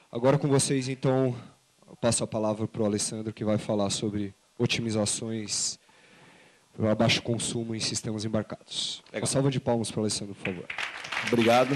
Agora com vocês, então, eu passo a palavra para o Alessandro, que vai falar sobre otimizações para baixo consumo em sistemas embarcados. Legal. Uma salva de palmas para o Alessandro, por favor. Obrigado.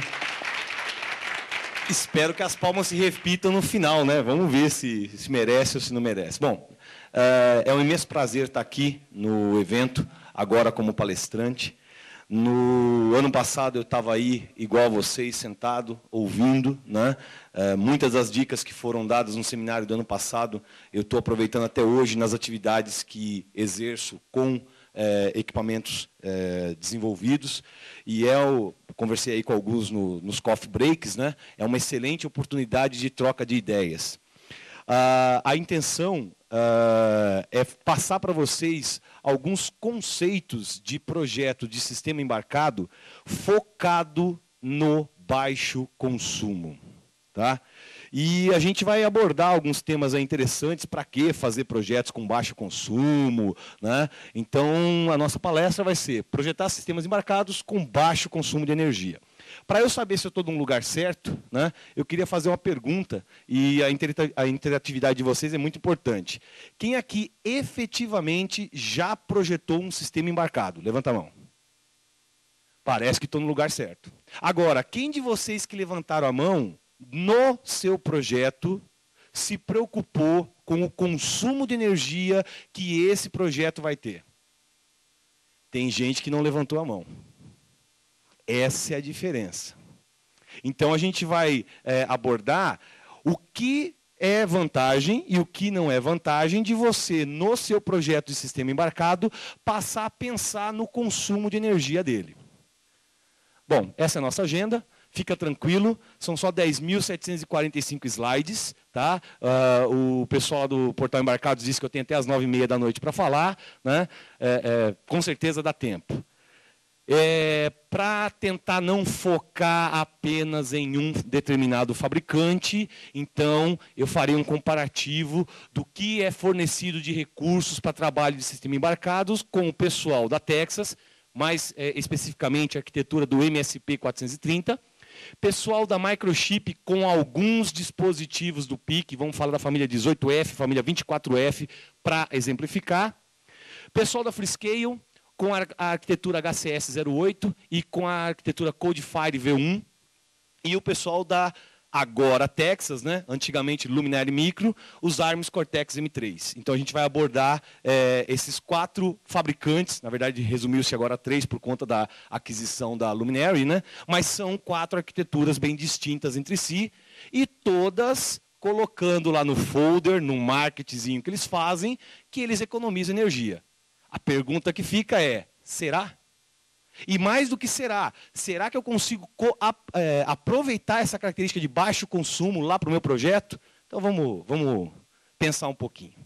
Espero que as palmas se repitam no final, né? Vamos ver se merece ou se não merece. Bom, é um imenso prazer estar aqui no evento, agora como palestrante. No ano passado eu estava aí, igual a vocês, sentado, ouvindo, né? Muitas das dicas que foram dadas no seminário do ano passado, eu estou aproveitando até hoje nas atividades que exerço com equipamentos desenvolvidos. E conversei aí com alguns nos coffee breaks, né? É uma excelente oportunidade de troca de ideias. A intenção é passar para vocês alguns conceitos de projeto de sistema embarcado focado no baixo consumo. Tá? E a gente vai abordar alguns temas interessantes para que fazer projetos com baixo consumo. Né? Então, a nossa palestra vai ser projetar sistemas embarcados com baixo consumo de energia. Para eu saber se eu estou no lugar certo, né, eu queria fazer uma pergunta, e a interatividade de vocês é muito importante. Quem aqui efetivamente já projetou um sistema embarcado? Levanta a mão. Parece que estou no lugar certo. Agora, quem de vocês que levantaram a mão, no seu projeto, se preocupou com o consumo de energia que esse projeto vai ter? Tem gente que não levantou a mão. Essa é a diferença. Então, a gente vai abordar o que é vantagem e o que não é vantagem de você, no seu projeto de sistema embarcado, passar a pensar no consumo de energia dele. Bom, essa é a nossa agenda. Fica tranquilo, são só 10.745 slides. Tá? O pessoal do Portal Embarcados disse que eu tenho até as 9h30 da noite para falar. Né? Com certeza dá tempo. Para tentar não focar apenas em um determinado fabricante, então eu farei um comparativo do que é fornecido de recursos para trabalho de sistema embarcados com o pessoal da Texas, mais especificamente a arquitetura do MSP 430, pessoal da Microchip com alguns dispositivos do PIC, vamos falar da família 18F, família 24F, para exemplificar, pessoal da Freescale, com a arquitetura HCS 08 e com a arquitetura Codefire V1, e o pessoal da agora Texas, né? Antigamente Luminary Micro, os ARMS Cortex M3. Então a gente vai abordar esses 4 fabricantes, na verdade resumiu-se agora 3 por conta da aquisição da Luminary, né? Mas são 4 arquiteturas bem distintas entre si, e todas colocando lá no folder, no marketzinho que eles fazem, que eles economizam energia. A pergunta que fica é, será? E mais do que será que eu consigo aproveitar essa característica de baixo consumo lá para o meu projeto? Então vamos pensar um pouquinho.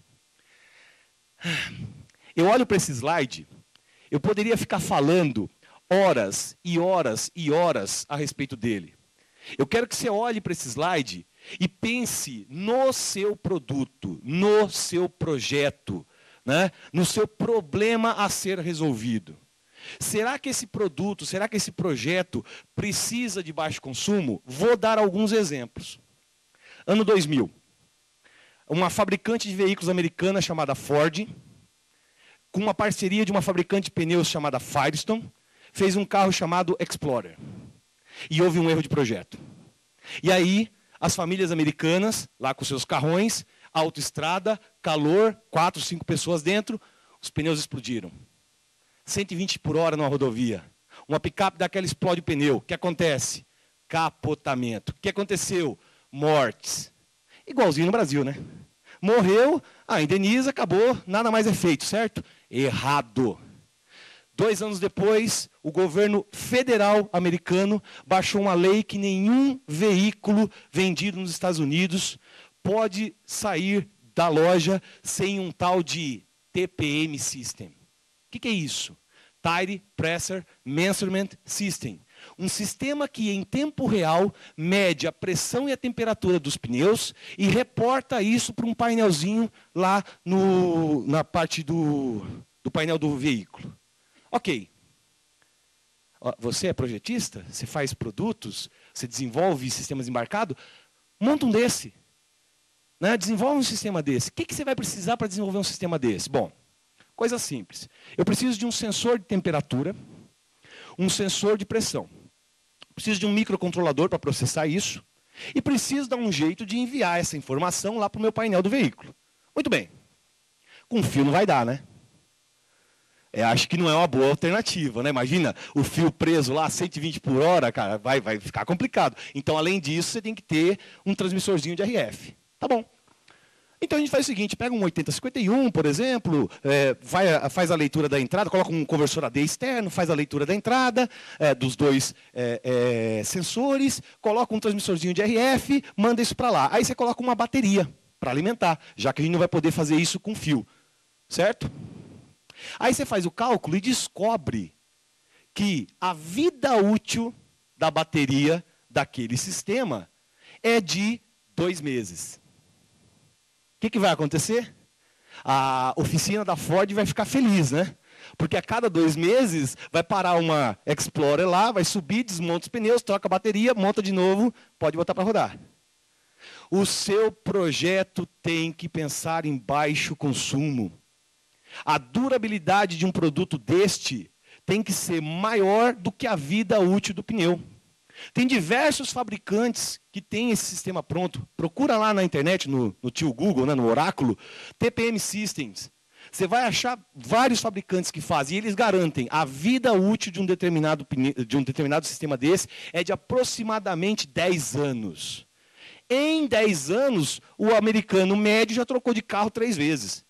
Eu olho para esse slide, eu poderia ficar falando horas e horas e horas a respeito dele. Eu quero que você olhe para esse slide e pense no seu produto, no seu projeto, né? No seu problema a ser resolvido. Será que esse produto, será que esse projeto precisa de baixo consumo? Vou dar alguns exemplos. Ano 2000, uma fabricante de veículos americana chamada Ford, com uma parceria de uma fabricante de pneus chamada Firestone, fez um carro chamado Explorer. E houve um erro de projeto. E aí, as famílias americanas, lá com seus carrões, autoestrada, calor, 4, 5 pessoas dentro, os pneus explodiram. 120 por hora numa rodovia. Uma picape daquela explode o pneu. O que acontece? Capotamento. O que aconteceu? Mortes. Igualzinho no Brasil, né? Morreu, indeniza, acabou, nada mais é feito, certo? Errado. 2 anos depois, o governo federal americano baixou uma lei que nenhum veículo vendido nos Estados Unidos pode sair da loja sem um tal de TPM System. O que é isso? Tire Pressure Measurement System. Um sistema que, em tempo real, mede a pressão e a temperatura dos pneus e reporta isso para um painelzinho lá na parte do painel do veículo. Ok. Você é projetista? Você faz produtos? Você desenvolve sistemas embarcados? Monta um desse. né? Desenvolve um sistema desse. O que você vai precisar para desenvolver um sistema desse? Bom, coisa simples. Eu preciso de um sensor de temperatura, um sensor de pressão. Preciso de um microcontrolador para processar isso. E preciso dar um jeito de enviar essa informação lá para o meu painel do veículo. Muito bem. Com fio não vai dar, né? Acho que não é uma boa alternativa, né? Imagina o fio preso lá a 120 por hora, cara, vai ficar complicado. Então, além disso, você tem que ter um transmissorzinho de RF. Tá bom. Então, a gente faz o seguinte, pega um 8051, por exemplo, faz a leitura da entrada, coloca um conversor AD externo, faz a leitura da entrada, dos dois sensores, coloca um transmissorzinho de RF, manda isso para lá. Aí você coloca uma bateria para alimentar, já que a gente não vai poder fazer isso com fio. Certo? Aí você faz o cálculo e descobre que a vida útil da bateria daquele sistema é de 2 meses. O que vai acontecer? A oficina da Ford vai ficar feliz, né? Porque a cada 2 meses vai parar uma Explorer lá, vai subir, desmonta os pneus, troca a bateria, monta de novo, pode botar para rodar. O seu projeto tem que pensar em baixo consumo. A durabilidade de um produto deste tem que ser maior do que a vida útil do pneu. Tem diversos fabricantes que têm esse sistema pronto. Procura lá na internet, no tio Google, né, no Oráculo, TPM Systems. Você vai achar vários fabricantes que fazem, e eles garantem a vida útil de um determinado sistema desse é de aproximadamente 10 anos. Em 10 anos, o americano médio já trocou de carro 3 vezes.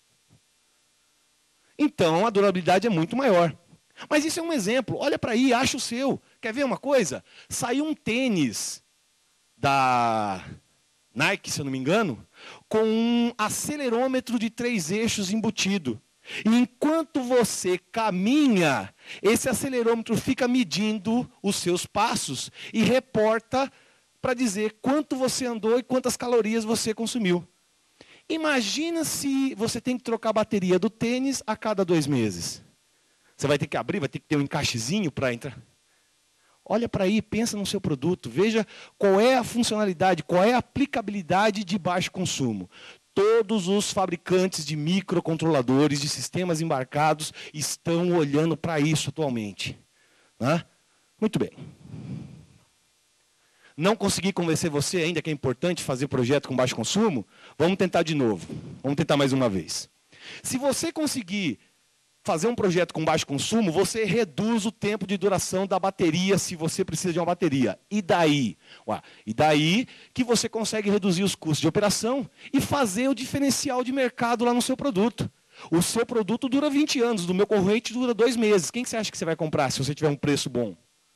Então, a durabilidade é muito maior. Mas isso é um exemplo. Olha para aí, acha o seu. Quer ver uma coisa? Saiu um tênis da Nike, se eu não me engano, com um acelerômetro de 3 eixos embutido. E enquanto você caminha, esse acelerômetro fica medindo os seus passos e reporta para dizer quanto você andou e quantas calorias você consumiu. Imagina se você tem que trocar a bateria do tênis a cada 2 meses. Você vai ter que abrir, vai ter que ter um encaixezinho para entrar. Olha para aí, pensa no seu produto, veja qual é a funcionalidade, qual é a aplicabilidade de baixo consumo. Todos os fabricantes de microcontroladores, de sistemas embarcados, estão olhando para isso atualmente. Né? Muito bem. Não consegui convencer você ainda que é importante fazer projeto com baixo consumo? Vamos tentar de novo. Vamos tentar mais uma vez. Se você conseguir fazer um projeto com baixo consumo, você reduz o tempo de duração da bateria, se você precisa de uma bateria. E daí? E daí que você consegue reduzir os custos de operação e fazer o diferencial de mercado lá no seu produto. O seu produto dura 20 anos, do meu concorrente dura 2 meses. Quem que você acha que você vai comprar se você tiver um preço bom?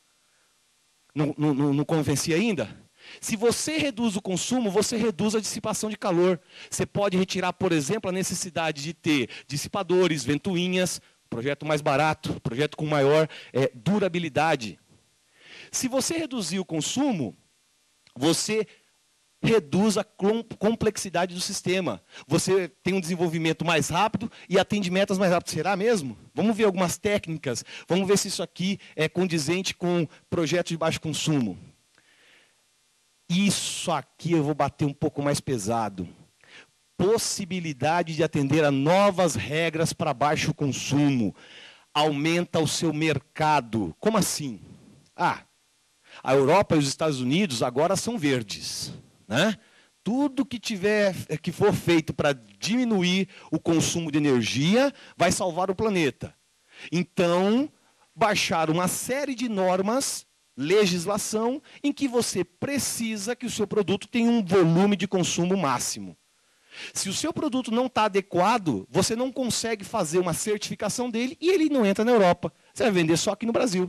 Não convenci ainda? Se você reduz o consumo, você reduz a dissipação de calor. Você pode retirar, por exemplo, a necessidade de ter dissipadores, ventoinhas, projeto mais barato, projeto com maior durabilidade. Se você reduzir o consumo, você reduz a complexidade do sistema. Você tem um desenvolvimento mais rápido e atende metas mais rápido. Será mesmo? Vamos ver algumas técnicas. Vamos ver se isso aqui é condizente com projeto de baixo consumo. Isso aqui eu vou bater um pouco mais pesado. Possibilidade de atender a novas regras para baixo consumo. Aumenta o seu mercado. Como assim? A Europa e os Estados Unidos agora são verdes. Né? Tudo que for feito para diminuir o consumo de energia vai salvar o planeta. Então, baixaram uma série de normas, legislação, em que você precisa que o seu produto tenha um volume de consumo máximo. Se o seu produto não está adequado, você não consegue fazer uma certificação dele e ele não entra na Europa. Você vai vender só aqui no Brasil.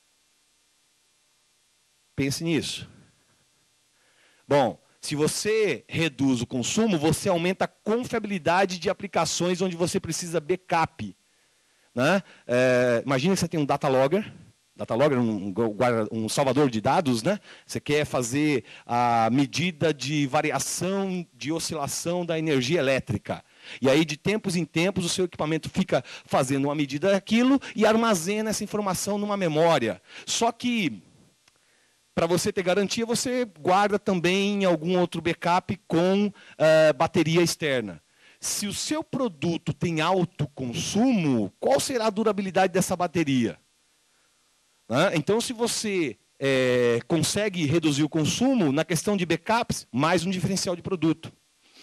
Pense nisso. Bom, se você reduz o consumo, você aumenta a confiabilidade de aplicações onde você precisa backup. Né? Imagina que você tem um data logger, um salvador de dados, né? Você quer fazer a medida de variação, de oscilação da energia elétrica. E aí, de tempos em tempos, o seu equipamento fica fazendo uma medida daquilo e armazena essa informação numa memória. Só que, para você ter garantia, você guarda também algum outro backup com bateria externa. Se o seu produto tem alto consumo, qual será a durabilidade dessa bateria? Então, se você consegue reduzir o consumo, na questão de backups, mais um diferencial de produto.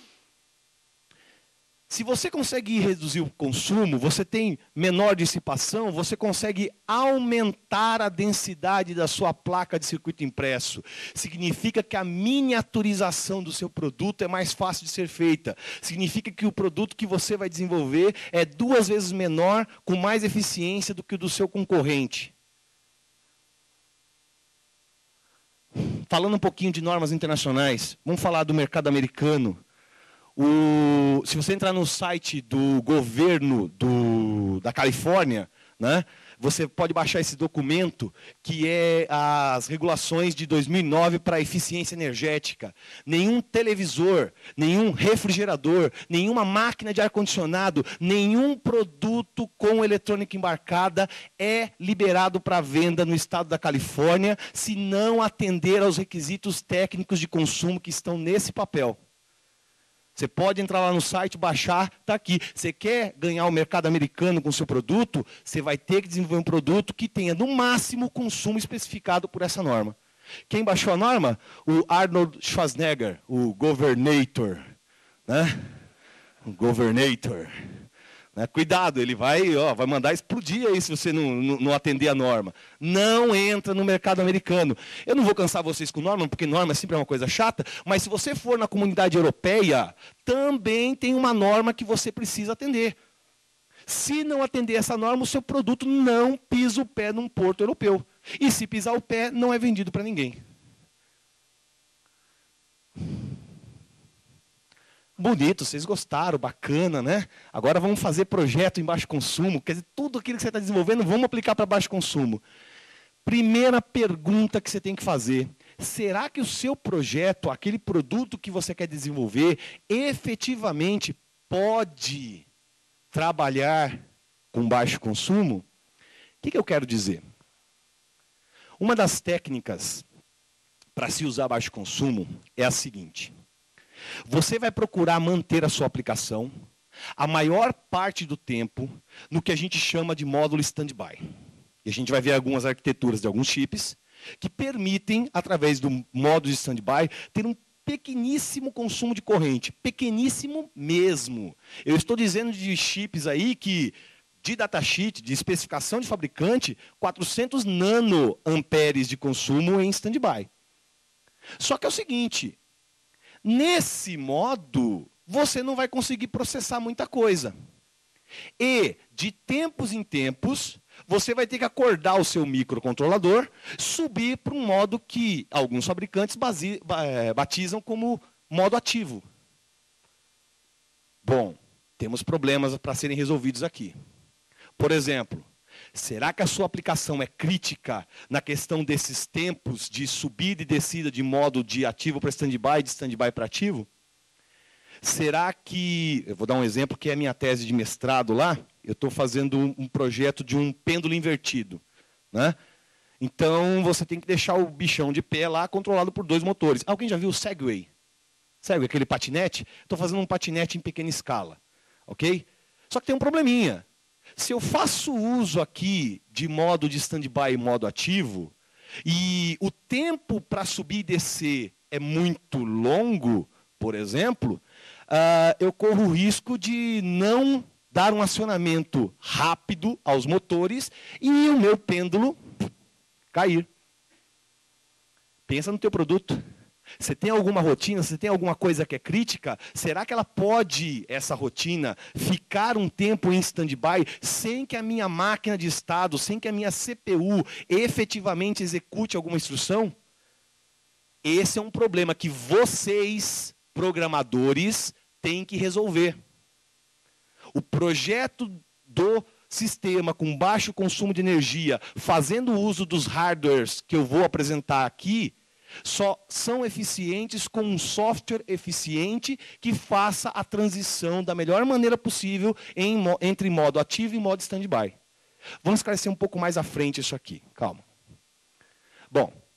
Se você consegue reduzir o consumo, você tem menor dissipação, você consegue aumentar a densidade da sua placa de circuito impresso. Significa que a miniaturização do seu produto é mais fácil de ser feita. Significa que o produto que você vai desenvolver é 2 vezes menor, com mais eficiência do que o do seu concorrente. Falando um pouquinho de normas internacionais, vamos falar do mercado americano. Se você entrar no site do governo da Califórnia, né, você pode baixar esse documento, que é as regulações de 2009 para a eficiência energética. Nenhum televisor, nenhum refrigerador, nenhuma máquina de ar-condicionado, nenhum produto com eletrônica embarcada é liberado para venda no estado da Califórnia, se não atender aos requisitos técnicos de consumo que estão nesse papel. Você pode entrar lá no site, baixar, está aqui. Você quer ganhar o mercado americano com o seu produto, você vai ter que desenvolver um produto que tenha, no máximo, consumo especificado por essa norma. Quem baixou a norma? O Arnold Schwarzenegger, o Governator. Né? O Governator. Cuidado, ele vai mandar explodir aí se você não atender a norma. Não entra no mercado americano. Eu não vou cansar vocês com norma, porque norma sempre é uma coisa chata, mas se você for na comunidade europeia, também tem uma norma que você precisa atender. Se não atender essa norma, o seu produto não pisa o pé num porto europeu. E se pisar o pé, não é vendido para ninguém. Bonito, vocês gostaram, bacana, né? Agora vamos fazer projeto em baixo consumo. Quer dizer, tudo aquilo que você está desenvolvendo, vamos aplicar para baixo consumo. Primeira pergunta que você tem que fazer. Será que o seu projeto, aquele produto que você quer desenvolver, efetivamente pode trabalhar com baixo consumo? O que eu quero dizer? Uma das técnicas para se usar baixo consumo é a seguinte. Você vai procurar manter a sua aplicação a maior parte do tempo no que a gente chama de módulo stand-by. E a gente vai ver algumas arquiteturas de alguns chips que permitem, através do módulo de stand-by, ter um pequeníssimo consumo de corrente. Pequeníssimo mesmo. Eu estou dizendo de chips aí que, de datasheet, de especificação de fabricante, 400 nanoamperes de consumo em stand-by. Só que é o seguinte... Nesse modo, você não vai conseguir processar muita coisa. E, de tempos em tempos, você vai ter que acordar o seu microcontrolador, subir para um modo que alguns fabricantes batizam como modo ativo. Bom, temos problemas para serem resolvidos aqui. Por exemplo, será que a sua aplicação é crítica na questão desses tempos de subida e descida de modo de ativo para stand-by, de stand-by para ativo? Será que... Eu vou dar um exemplo que é a minha tese de mestrado lá. Eu estou fazendo um projeto de um pêndulo invertido. Né? Então, você tem que deixar o bichão de pé lá, controlado por 2 motores. Alguém já viu o Segway? Segway, aquele patinete? Estou fazendo um patinete em pequena escala. Ok? Só que tem um probleminha. Se eu faço uso aqui de modo de stand-by e modo ativo, e o tempo para subir e descer é muito longo, por exemplo, eu corro o risco de não dar um acionamento rápido aos motores e o meu pêndulo cair. Pensa no teu produto. Você tem alguma rotina, você tem alguma coisa que é crítica? Será que ela pode, essa rotina, ficar um tempo em stand-by sem que a minha máquina de estado, sem que a minha CPU efetivamente execute alguma instrução? Esse é um problema que vocês, programadores, têm que resolver. O projeto do sistema com baixo consumo de energia, fazendo uso dos hardwares que eu vou apresentar aqui, só são eficientes com um software eficiente que faça a transição da melhor maneira possível entre modo ativo e modo stand-by. Vamos esclarecer um pouco mais à frente isso aqui. Calma. Bom,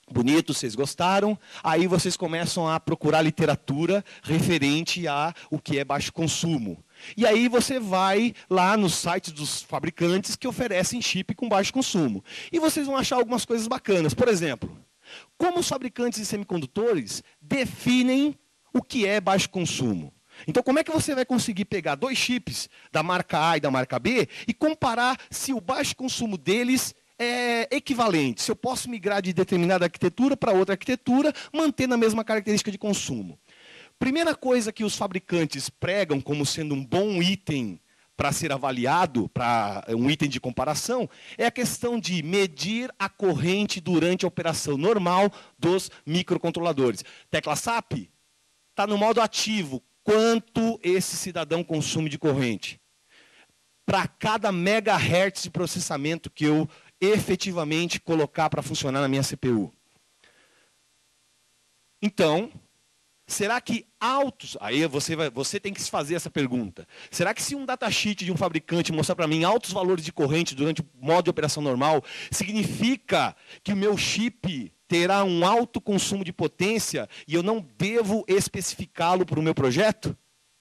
Bonito, vocês gostaram? Aí vocês começam a procurar literatura referente a o que é baixo consumo. E aí você vai lá nos sites dos fabricantes que oferecem chip com baixo consumo. E vocês vão achar algumas coisas bacanas. Por exemplo, como os fabricantes de semicondutores definem o que é baixo consumo? Então, como é que você vai conseguir pegar dois chips da marca A e da marca B e comparar se o baixo consumo deles é equivalente, se eu posso migrar de determinada arquitetura para outra arquitetura, mantendo a mesma característica de consumo? Primeira coisa que os fabricantes pregam como sendo um bom item para ser avaliado, para um item de comparação, é a questão de medir a corrente durante a operação normal dos microcontroladores. Tecla SAP está no modo ativo. Quanto esse cidadão consome de corrente? Para cada megahertz de processamento que eu efetivamente colocar para funcionar na minha CPU. Então, será que altos... Aí você tem que se fazer essa pergunta. Será que se um datasheet de um fabricante mostrar para mim altos valores de corrente durante o modo de operação normal, significa que o meu chip terá um alto consumo de potência e eu não devo especificá-lo para o meu projeto?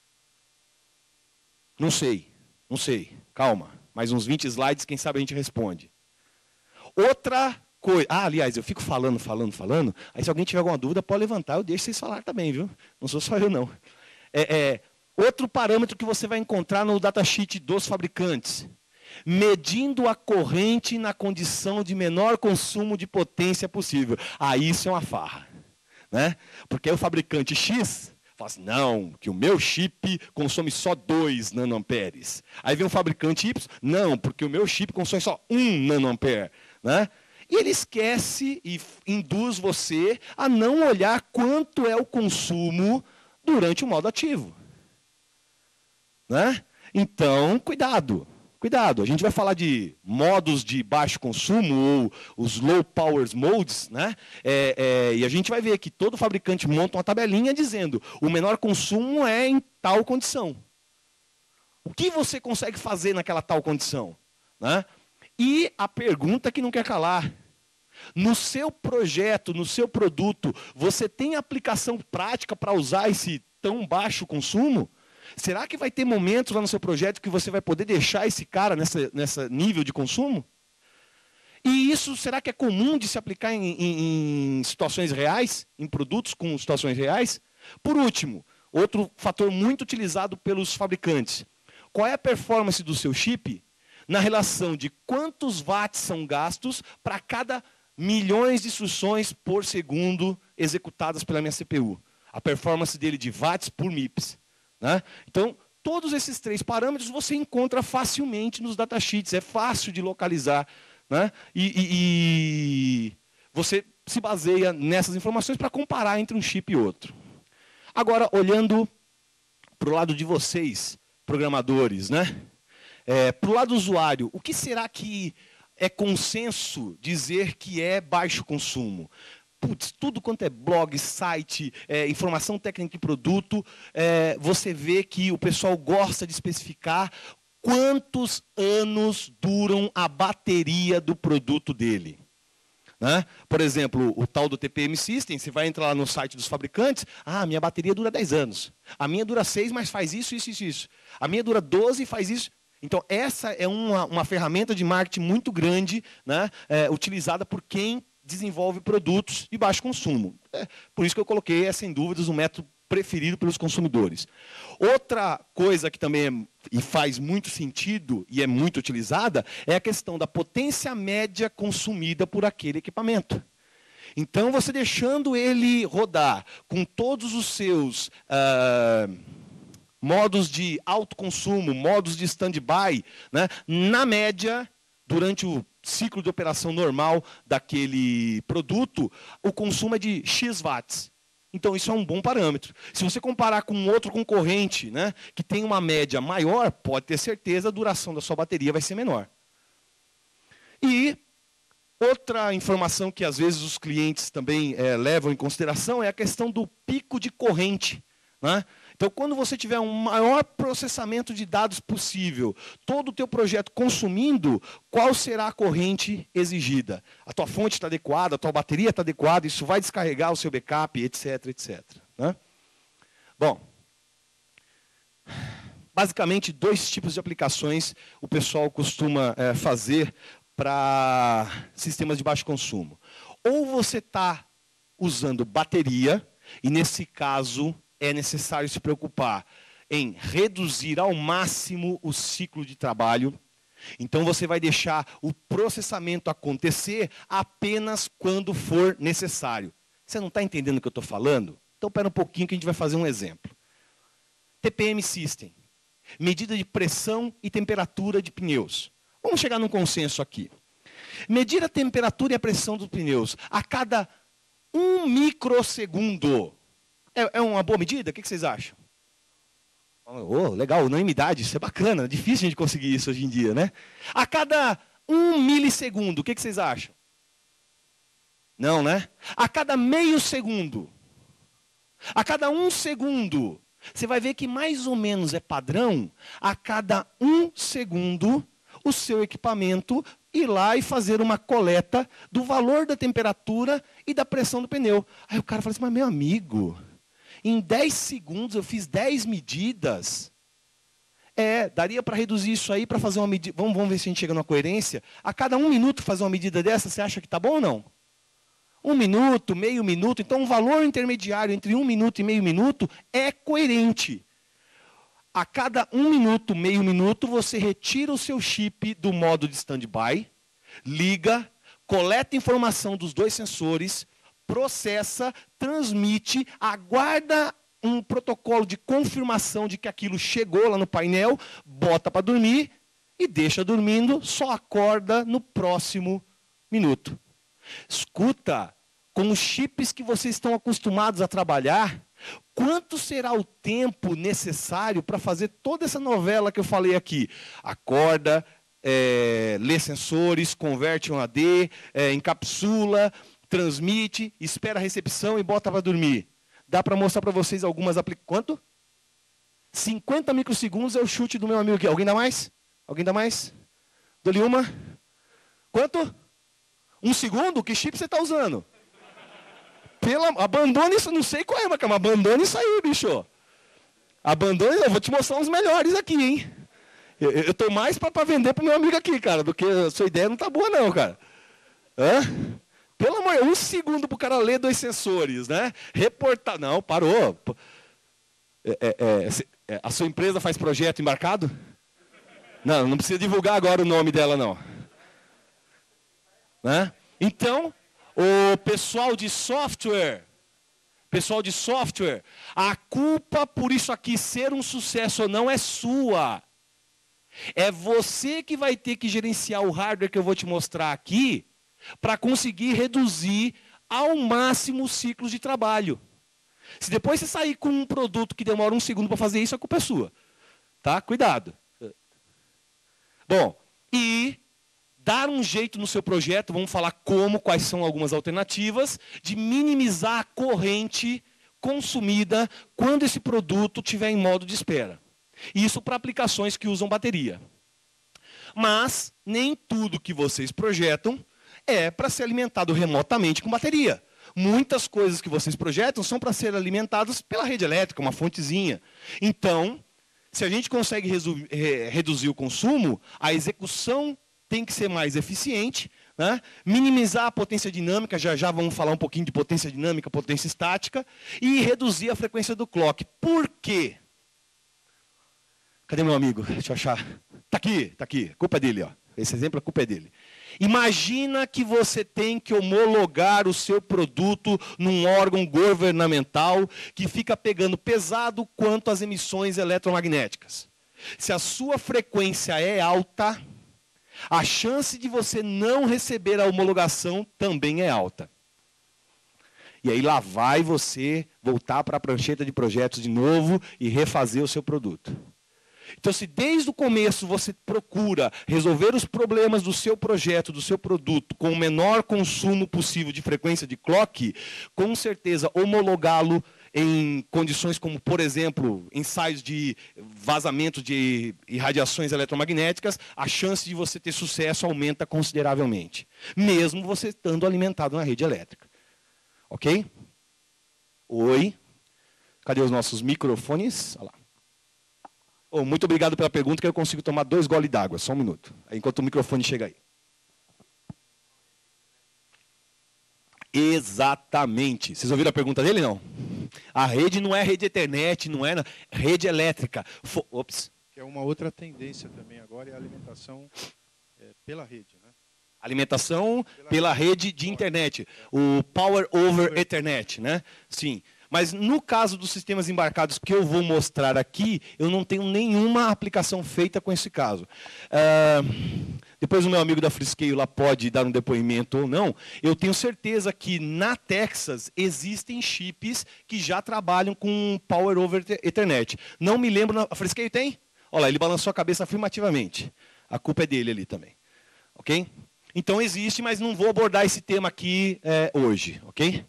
Não sei. Calma. Mais uns 20 slides, quem sabe a gente responde. Outra coisa... aliás, eu fico falando. Aí se alguém tiver alguma dúvida, pode levantar, eu deixo vocês falar também, viu? Não sou só eu, não. Outro parâmetro que você vai encontrar no datasheet dos fabricantes. Medindo a corrente na condição de menor consumo de potência possível. Isso é uma farra. Né? Porque o fabricante X fala assim, não, que o meu chip consome só 2 nanoamperes. Aí vem um fabricante Y, não, porque o meu chip consome só 1 nanoampere. Né? E ele esquece e induz você a não olhar quanto é o consumo durante o modo ativo. Né? Então, cuidado. A gente vai falar de modos de baixo consumo, ou os low power modes, né? E a gente vai ver que todo fabricante monta uma tabelinha dizendo o menor consumo é em tal condição. O que você consegue fazer naquela tal condição? Né? E a pergunta que não quer calar. No seu projeto, no seu produto, você tem aplicação prática para usar esse tão baixo consumo? Será que vai ter momentos lá no seu projeto que você vai poder deixar esse cara nessa nível de consumo? E isso, será que é comum de se aplicar em situações reais? Em produtos com situações reais? Por último, outro fator muito utilizado pelos fabricantes. Qual é a performance do seu chip na relação de quantos watts são gastos para cada milhões de instruções por segundo executadas pela minha CPU? A performance dele de watts por MIPS. Né? Então, todos esses 3 parâmetros você encontra facilmente nos datasheets, é fácil de localizar. Né? E você se baseia nessas informações para comparar entre um chip e outro. Agora, olhando para o lado de vocês, programadores, né? Para o lado do usuário, o que será que é consenso dizer que é baixo consumo? Tudo quanto é blog, site, informação técnica de produto, você vê que o pessoal gosta de especificar quantos anos duram a bateria do produto dele. Né? Por exemplo, o tal do TPM System, você vai entrar lá no site dos fabricantes, minha bateria dura 10 anos. A minha dura 6, mas faz isso. A minha dura 12 e faz isso. Então, essa é uma ferramenta de marketing muito grande, né? Utilizada por quem desenvolve produtos de baixo consumo. Por isso que eu coloquei, sem dúvidas, o método preferido pelos consumidores. Outra coisa que também faz muito sentido e é muito utilizada é a questão da potência média consumida por aquele equipamento. Então, você deixando ele rodar com todos os seus modos de alto consumo, modos de stand-by, né, na média, durante o ciclo de operação normal daquele produto, o consumo é de X watts. Então, isso é um bom parâmetro. Se você comparar com outro concorrente, né, que tem uma média maior, pode ter certeza, a duração da sua bateria vai ser menor. E outra informação que, às vezes, os clientes também levam em consideração é a questão do pico de corrente. Né? Então, quando você tiver um maior processamento de dados possível, todo o teu projeto consumindo, qual será a corrente exigida? A tua fonte está adequada, a tua bateria está adequada, isso vai descarregar o seu backup, etc, etc. Né? Bom, basicamente, 2 tipos de aplicações o pessoal costuma fazer para sistemas de baixo consumo. Ou você está usando bateria, e nesse caso é necessário se preocupar em reduzir ao máximo o ciclo de trabalho. Então você vai deixar o processamento acontecer apenas quando for necessário. Você não está entendendo o que eu estou falando? Então espera um pouquinho que a gente vai fazer um exemplo. TPM System. Medida de pressão e temperatura de pneus. Vamos chegar num consenso aqui. Medir a temperatura e a pressão dos pneus a cada 1 microsegundo. É uma boa medida? O que vocês acham? Oh, legal, unanimidade, isso é bacana. Difícil a gente conseguir isso hoje em dia, né? A cada 1 milissegundo, o que vocês acham? Não, né? A cada meio segundo. A cada 1 segundo. Você vai ver que mais ou menos é padrão, a cada 1 segundo, o seu equipamento ir lá e fazer uma coleta do valor da temperatura e da pressão do pneu. Aí o cara fala assim, mas meu amigo, em 10 segundos eu fiz 10 medidas. Daria para reduzir isso aí para fazer uma medida. Vamos ver se a gente chega numa coerência. A cada 1 minuto fazer uma medida dessa, você acha que está bom ou não? 1 minuto, meio minuto. Então, um valor intermediário entre 1 minuto e meio minuto é coerente. A cada 1 minuto, meio minuto, você retira o seu chip do modo de standby, liga, coleta informação dos 2 sensores, processa, transmite, aguarda um protocolo de confirmação de que aquilo chegou lá no painel, bota para dormir e deixa dormindo, só acorda no próximo minuto. Escuta, com os chips que vocês estão acostumados a trabalhar, quanto será o tempo necessário para fazer toda essa novela que eu falei aqui? Acorda, lê sensores, converte um AD, encapsula, transmite, espera a recepção e bota para dormir. Dá para mostrar para vocês algumas aplicações. Quanto? 50 microsegundos é o chute do meu amigo aqui. Alguém dá mais? Alguém dá mais? Dou-lhe uma. Quanto? 1 segundo? Que chip você está usando? Abandone isso, não sei qual é, mas abandone isso aí, bicho. Abandone, eu vou te mostrar uns melhores aqui, hein? Eu estou mais para vender para o meu amigo aqui, cara, do que a sua ideia não está boa não, cara. Pelo amor, 1 segundo para o cara ler 2 sensores, né? Reportar, não, parou. A sua empresa faz projeto embarcado? Não precisa divulgar agora o nome dela, não. Né? Então, o pessoal de software, a culpa por isso aqui ser um sucesso ou não é sua. É você que vai ter que gerenciar o hardware que eu vou te mostrar aqui para conseguir reduzir ao máximo os ciclos de trabalho. Se depois você sair com um produto que demora 1 segundo para fazer isso, a culpa é sua. Tá? Cuidado. Bom, e dar um jeito no seu projeto, vamos falar quais são algumas alternativas, de minimizar a corrente consumida quando esse produto estiver em modo de espera. Isso para aplicações que usam bateria. Mas nem tudo que vocês projetam é para ser alimentado remotamente com bateria. Muitas coisas que vocês projetam são para ser alimentadas pela rede elétrica, uma fontezinha. Então, se a gente consegue reduzir o consumo, a execução tem que ser mais eficiente, né? Minimizar a potência dinâmica, já vamos falar um pouquinho de potência dinâmica, potência estática, e reduzir a frequência do clock. Por quê? Cadê meu amigo? Deixa eu achar. Está aqui. A culpa é dele, ó. Esse exemplo, a culpa é dele. Imagina que você tem que homologar o seu produto num órgão governamental que fica pegando pesado quanto às emissões eletromagnéticas. Se a sua frequência é alta, a chance de você não receber a homologação também é alta. E aí lá vai você voltar para a prancheta de projetos de novo e refazer o seu produto. Então, se desde o começo você procura resolver os problemas do seu projeto, do seu produto, com o menor consumo possível de frequência de clock, com certeza homologá-lo em condições como, por exemplo, ensaios de vazamento de irradiações eletromagnéticas, a chance de você ter sucesso aumenta consideravelmente, mesmo você estando alimentado na rede elétrica. Ok? Oi? Cadê os nossos microfones? Olha lá. Oh, muito obrigado pela pergunta, que eu consigo tomar 2 goles d'água. Só um minuto, enquanto o microfone chega aí. Exatamente. Vocês ouviram a pergunta dele, não? A rede não é rede Ethernet, não é rede elétrica. Ops. Que é uma outra tendência também agora, é a alimentação pela rede, né? Alimentação pela rede de internet. O Power over Ethernet, né? Sim. Mas no caso dos sistemas embarcados que eu vou mostrar aqui, eu não tenho nenhuma aplicação feita com esse caso. Depois o meu amigo da Freescale lá pode dar um depoimento ou não. Eu tenho certeza que na Texas existem chips que já trabalham com Power over Ethernet. Não me lembro, a Freescale tem? Olha lá, ele balançou a cabeça afirmativamente. A culpa é dele ali também. Ok? Então existe, mas não vou abordar esse tema aqui hoje. Ok?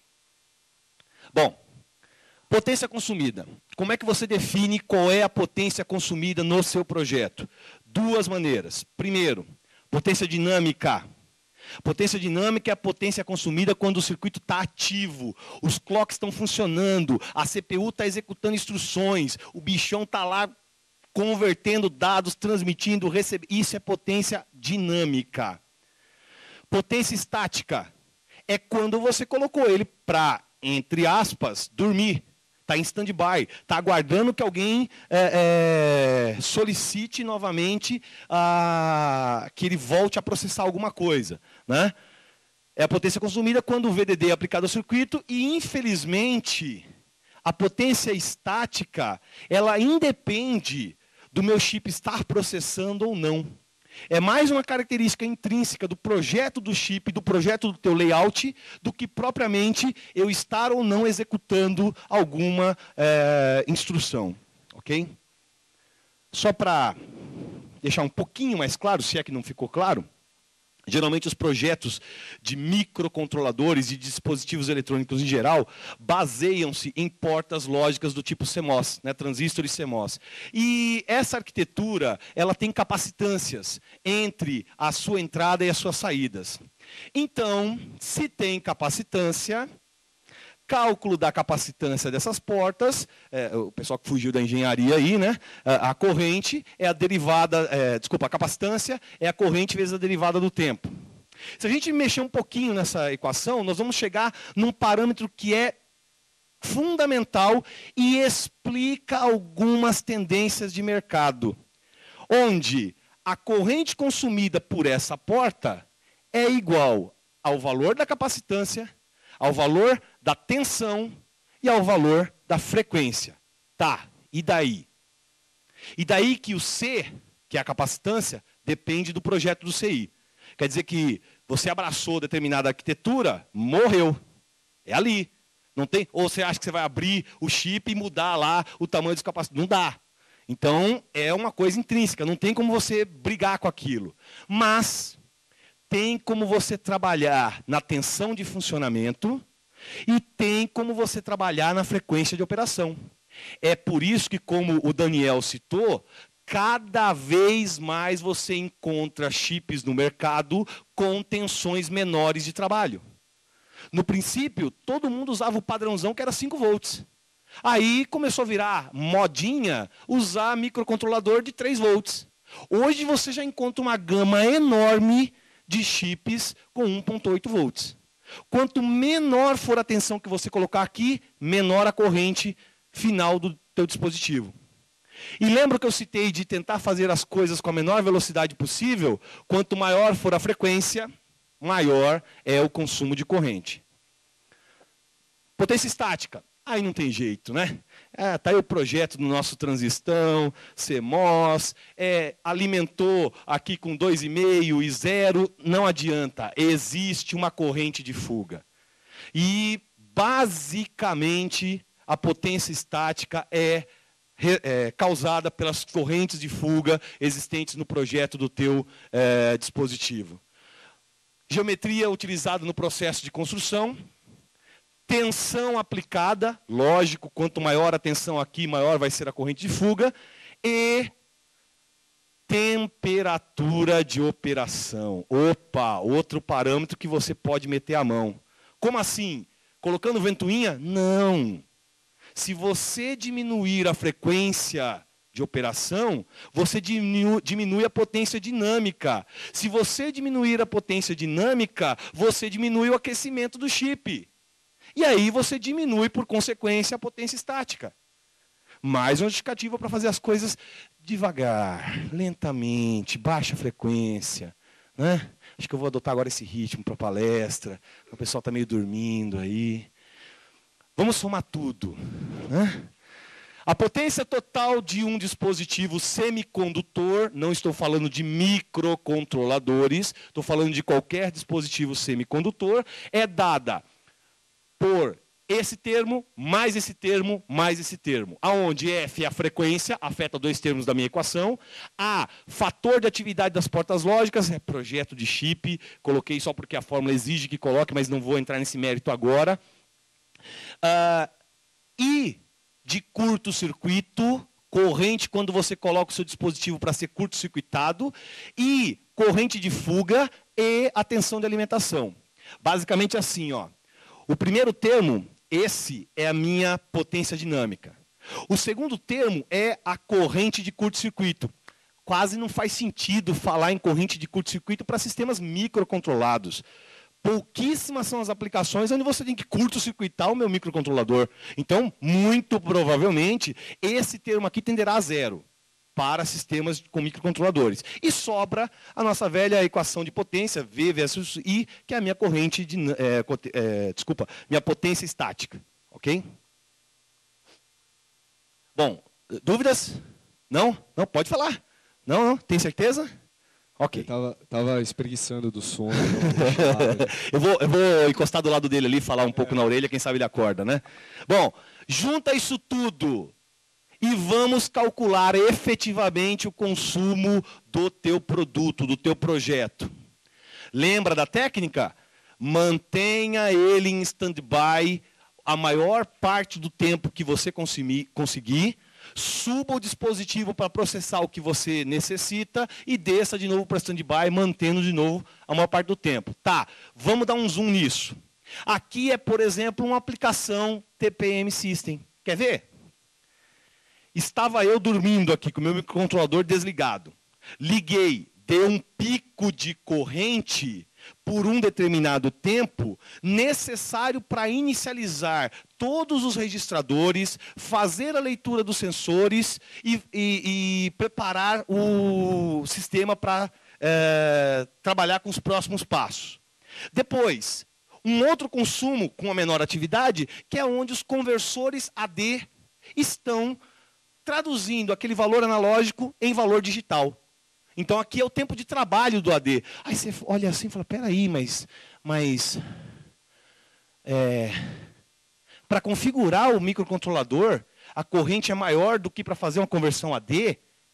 Bom, potência consumida. Como é que você define qual é a potência consumida no seu projeto? 2 maneiras. Primeiro, potência dinâmica. Potência dinâmica é a potência consumida quando o circuito está ativo, os clocks estão funcionando, a CPU está executando instruções, o bichão está lá convertendo dados, transmitindo, recebendo. Isso é potência dinâmica. Potência estática é quando você colocou ele para, entre aspas, dormir. Está em stand-by, está aguardando que alguém solicite novamente que ele volte a processar alguma coisa. Né? É a potência consumida quando o VDD é aplicado ao circuito e, infelizmente, a potência estática, ela independe do meu chip estar processando ou não. É mais uma característica intrínseca do projeto do chip, do projeto do teu layout, do que propriamente eu estar ou não executando alguma instrução. Ok? Só para deixar um pouquinho mais claro, se é que não ficou claro, geralmente os projetos de microcontroladores e dispositivos eletrônicos em geral baseiam-se em portas lógicas do tipo CMOS, né, transistor e CMOS. E essa arquitetura, ela tem capacitâncias entre a sua entrada e as suas saídas. Então, se tem capacitância, cálculo da capacitância dessas portas, o pessoal que fugiu da engenharia aí, né? A corrente é a derivada, a capacitância é a corrente vezes a derivada do tempo. Se a gente mexer um pouquinho nessa equação, nós vamos chegar num parâmetro que é fundamental e explica algumas tendências de mercado, onde a corrente consumida por essa porta é igual ao valor da capacitância, ao valor da tensão e ao valor da frequência. Tá, e daí? E daí que o C, que é a capacitância, depende do projeto do CI. Quer dizer que você abraçou determinada arquitetura, morreu. É ali. Não tem, ou você acha que você vai abrir o chip e mudar lá o tamanho dos capacitores? Não dá. Então, é uma coisa intrínseca, não tem como você brigar com aquilo. Mas tem como você trabalhar na tensão de funcionamento e tem como você trabalhar na frequência de operação. É por isso que, como o Daniel citou, cada vez mais você encontra chips no mercado com tensões menores de trabalho. No princípio, todo mundo usava o padrãozão que era 5 volts. Aí começou a virar modinha usar microcontrolador de 3 volts. Hoje você já encontra uma gama enorme de chips com 1.8 volts. Quanto menor for a tensão que você colocar aqui, menor a corrente final do teu dispositivo. E lembra que eu citei de tentar fazer as coisas com a menor velocidade possível? Quanto maior for a frequência, maior é o consumo de corrente. Potência estática. Aí não tem jeito, né? Está aí o projeto do nosso transistão, CMOS, alimentou aqui com 2,5 e 0, não adianta, existe uma corrente de fuga. E, basicamente, a potência estática é causada pelas correntes de fuga existentes no projeto do teu dispositivo. Geometria utilizada no processo de construção. tensão aplicada, lógico, quanto maior a tensão aqui, maior vai ser a corrente de fuga, e temperatura de operação. Opa, outro parâmetro que você pode meter a mão. Como assim? Colocando ventoinha? Não. Se você diminuir a frequência de operação, você diminui a potência dinâmica. Se você diminuir a potência dinâmica, você diminui o aquecimento do chip. E aí você diminui, por consequência, a potência estática. Mais uma justificativa para fazer as coisas devagar, lentamente, baixa frequência. Né? Acho que eu vou adotar agora esse ritmo para a palestra. O pessoal está meio dormindo aí. Vamos somar tudo. Né? A potência total de um dispositivo semicondutor, não estou falando de microcontroladores, estou falando de qualquer dispositivo semicondutor, é dada por esse termo, mais esse termo, mais esse termo. Aonde F é a frequência, afeta dois termos da minha equação. A, fator de atividade das portas lógicas, é projeto de chip. Coloquei só porque a fórmula exige que coloque, mas não vou entrar nesse mérito agora. I, de curto-circuito, corrente quando você coloca o seu dispositivo para ser curto-circuitado. E corrente de fuga e a tensão de alimentação. Basicamente assim, ó. O primeiro termo, esse é a minha potência dinâmica. O segundo termo é a corrente de curto-circuito. Quase não faz sentido falar em corrente de curto-circuito para sistemas microcontrolados. Pouquíssimas são as aplicações onde você tem que curto-circuitar o meu microcontrolador. Então, muito provavelmente, esse termo aqui tenderá a zero para sistemas com microcontroladores. E sobra a nossa velha equação de potência, V versus I, que é a minha corrente de, minha potência estática. Ok? Bom, dúvidas? Não? Não, pode falar. Não? Tem certeza? Ok. Tava espreguiçando do sono. eu vou encostar do lado dele ali, falar um pouco na orelha, quem sabe ele acorda, né? Bom, junta isso tudo e vamos calcular efetivamente o consumo do teu produto, do teu projeto. Lembra da técnica? Mantenha ele em stand-by a maior parte do tempo que você conseguir. Suba o dispositivo para processar o que você necessita e desça de novo para stand-by, mantendo de novo a maior parte do tempo. Tá, vamos dar um zoom nisso. Aqui é, por exemplo, uma aplicação TPM System. Quer ver? Estava eu dormindo aqui com o meu microcontrolador desligado. Liguei, deu um pico de corrente por um determinado tempo, necessário para inicializar todos os registradores, fazer a leitura dos sensores e preparar o sistema para trabalhar com os próximos passos. Depois, um outro consumo com a menor atividade, que é onde os conversores AD estão traduzindo aquele valor analógico em valor digital. Então, aqui é o tempo de trabalho do AD. Aí você olha assim e fala, peraí, mas para configurar o microcontrolador, a corrente é maior do que para fazer uma conversão AD?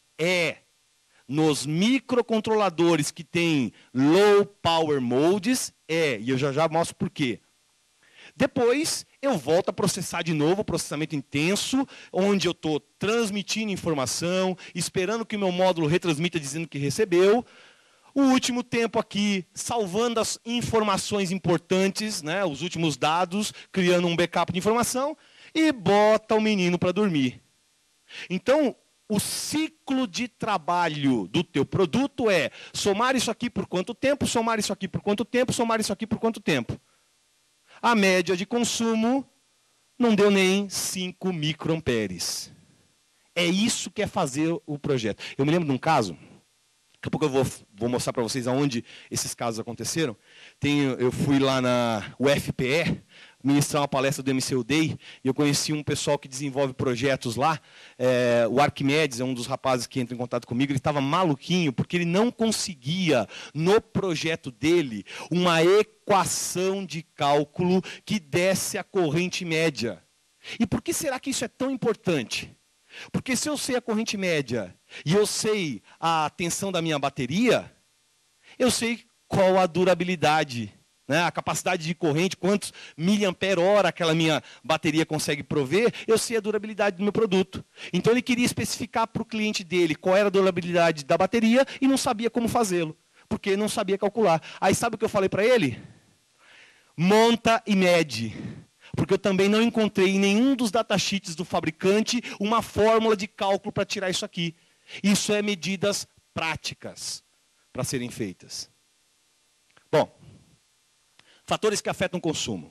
Nos microcontroladores que têm low power modes, e eu já mostro por quê. Depois, eu volto a processar de novo, processamento intenso, onde eu estou transmitindo informação, esperando que o meu módulo retransmita dizendo que recebeu. O último tempo aqui, salvando as informações importantes, né, os últimos dados, criando um backup de informação, e bota o menino para dormir. Então, o ciclo de trabalho do teu produto é somar isso aqui por quanto tempo, somar isso aqui por quanto tempo, somar isso aqui por quanto tempo. A média de consumo não deu nem 5 microamperes. É isso que é fazer o projeto. Eu me lembro de um caso, daqui a pouco eu vou mostrar para vocês aonde esses casos aconteceram. Eu fui lá na UFPE, ministrar uma palestra do MCU Day, e eu conheci um pessoal que desenvolve projetos lá. O Arquimedes é um dos rapazes que entra em contato comigo. Ele estava maluquinho, porque ele não conseguia, no projeto dele, uma equação de cálculo que desse a corrente média. E por que será que isso é tão importante? Porque se eu sei a corrente média e eu sei a tensão da minha bateria, eu sei qual a durabilidade né, a capacidade de corrente, quantos miliampere-hora aquela minha bateria consegue prover, eu sei a durabilidade do meu produto. Então ele queria especificar para o cliente dele qual era a durabilidade da bateria e não sabia como fazê-lo, porque não sabia calcular. Aí sabe o que eu falei para ele? Monta e mede. Porque eu também não encontrei em nenhum dos datasheets do fabricante uma fórmula de cálculo para tirar isso aqui. Isso é medidas práticas para serem feitas. Bom, fatores que afetam o consumo.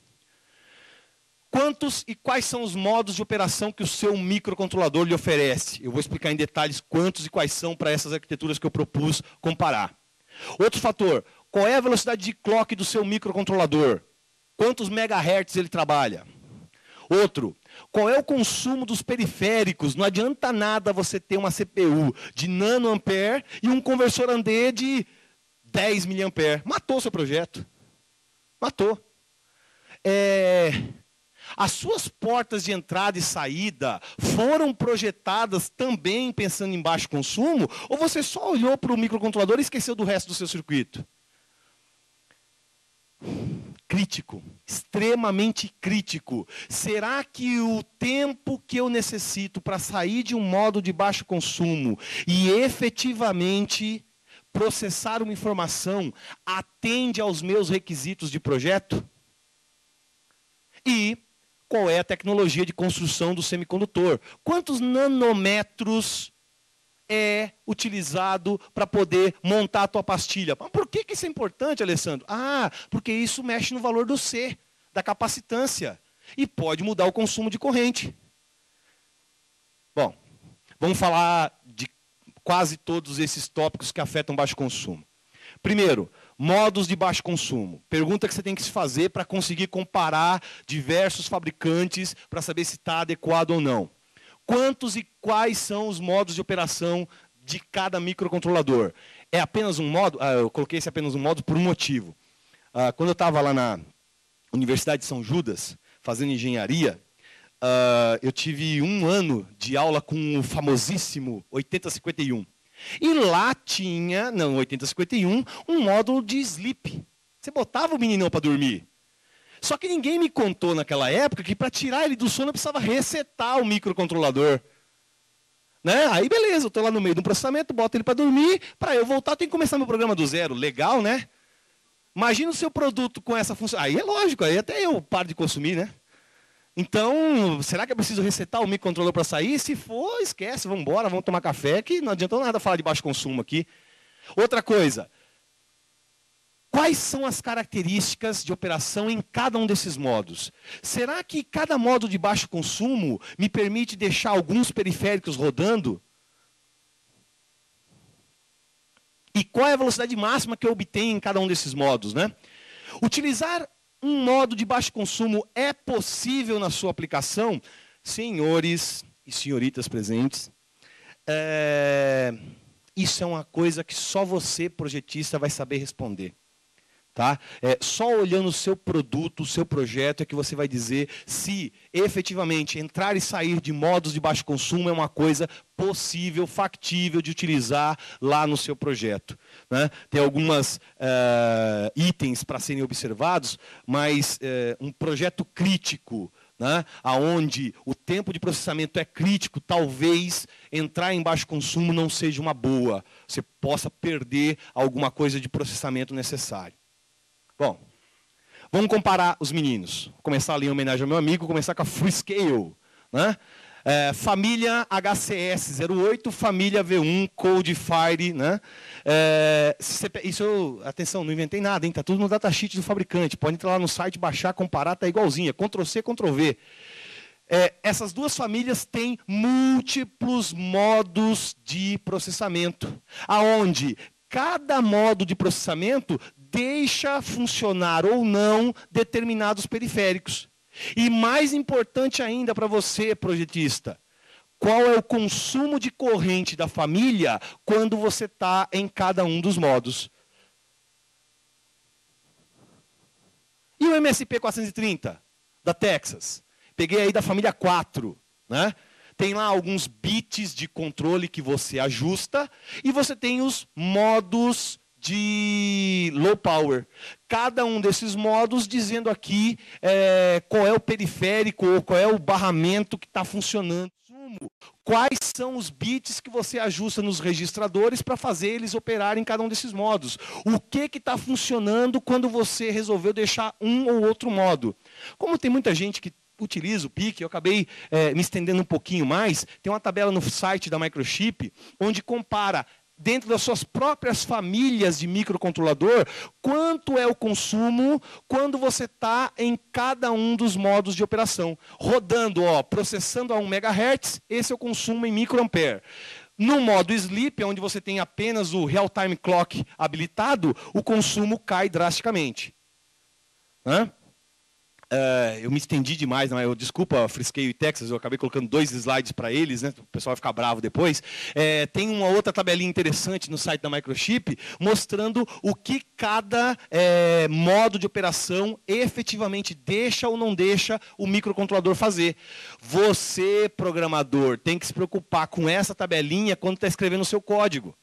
Quantos e quais são os modos de operação que o seu microcontrolador lhe oferece? Eu vou explicar em detalhes quantos e quais são para essas arquiteturas que eu propus comparar. Outro fator, qual é a velocidade de clock do seu microcontrolador? Quantos megahertz ele trabalha? Outro, qual é o consumo dos periféricos? Não adianta nada você ter uma CPU de nanoampere e um conversor AND de 10 miliampere. Matou o seu projeto. Matou. As suas portas de entrada e saída foram projetadas também pensando em baixo consumo? Ou você só olhou para o microcontrolador e esqueceu do resto do seu circuito? Crítico, extremamente crítico. Será que o tempo que eu necessito para sair de um modo de baixo consumo e efetivamente processar uma informação atende aos meus requisitos de projeto? E qual é a tecnologia de construção do semicondutor? Quantos nanômetros é utilizado para poder montar a tua pastilha? Por que isso é importante, Alessandro? Porque isso mexe no valor do C, da capacitância. E pode mudar o consumo de corrente. Bom, vamos falar de quase todos esses tópicos que afetam baixo consumo. Primeiro, modos de baixo consumo. Pergunta que você tem que se fazer para conseguir comparar diversos fabricantes para saber se está adequado ou não. Quantos e quais são os modos de operação de cada microcontrolador? É apenas um modo? Eu coloquei esse apenas um modo por um motivo. Quando eu estava lá na Universidade de São Judas, fazendo engenharia, eu tive um ano de aula com o famosíssimo 8051. E lá tinha, no 8051, um módulo de sleep. Você botava o meninão para dormir. Só que ninguém me contou naquela época que para tirar ele do sono eu precisava resetar o microcontrolador. Né? Aí beleza, eu estou lá no meio de um processamento, boto ele para dormir, para eu voltar eu tenho que começar meu programa do zero. Legal, né? Imagina o seu produto com essa função. Aí é lógico, aí até eu paro de consumir, né? Então, será que eu preciso resetar o microcontrolador para sair? Se for, esquece, vamos embora, vamos tomar café, que não adiantou nada falar de baixo consumo aqui. Outra coisa, quais são as características de operação em cada um desses modos? Será que cada modo de baixo consumo me permite deixar alguns periféricos rodando? E qual é a velocidade máxima que eu obtenho em cada um desses modos, né? Utilizar um modo de baixo consumo é possível na sua aplicação? Senhores e senhoritas presentes, isso é uma coisa que só você, projetista, vai saber responder. Tá? Só olhando o seu produto, o seu projeto, é que você vai dizer se efetivamente entrar e sair de modos de baixo consumo é uma coisa possível, factível de utilizar lá no seu projeto. Né? Tem algumas itens para serem observados, mas um projeto crítico, né, onde o tempo de processamento é crítico, talvez entrar em baixo consumo não seja uma boa. Você possa perder alguma coisa de processamento necessário. Bom, vamos comparar os meninos. Vou começar ali em homenagem ao meu amigo, começar com a Freescale. Né? Família HCS 08, família V1, Codefire. Né? Atenção, não inventei nada, está tudo no datasheet do fabricante. Pode entrar lá no site, baixar, comparar, está igualzinho. Ctrl+C, Ctrl+V. Essas duas famílias têm múltiplos modos de processamento, aonde cada modo de processamento deixa funcionar ou não determinados periféricos. E mais importante ainda para você, projetista, qual é o consumo de corrente da família quando você está em cada um dos modos? E o MSP 430 da Texas? Peguei aí da família 4, né? Tem lá alguns bits de controle que você ajusta e você tem os modos de low power. Cada um desses modos dizendo aqui qual é o periférico ou qual é o barramento que está funcionando. Quais são os bits que você ajusta nos registradores para fazer eles operarem em cada um desses modos? O que está funcionando quando você resolveu deixar um ou outro modo? Como tem muita gente que utiliza o PIC, eu acabei me estendendo um pouquinho mais, tem uma tabela no site da Microchip, onde compara dentro das suas próprias famílias de microcontrolador, quanto é o consumo quando você está em cada um dos modos de operação. Rodando, processando a 1 MHz, esse é o consumo em microampere. No modo sleep, onde você tem apenas o real-time clock habilitado, o consumo cai drasticamente. Eu me estendi demais, desculpa, Frisqueio e Texas, eu acabei colocando 2 slides para eles, né? O pessoal vai ficar bravo depois. Tem uma outra tabelinha interessante no site da Microchip, mostrando o que cada modo de operação efetivamente deixa ou não deixa o microcontrolador fazer. Você, programador, tem que se preocupar com essa tabelinha quando está escrevendo o seu código.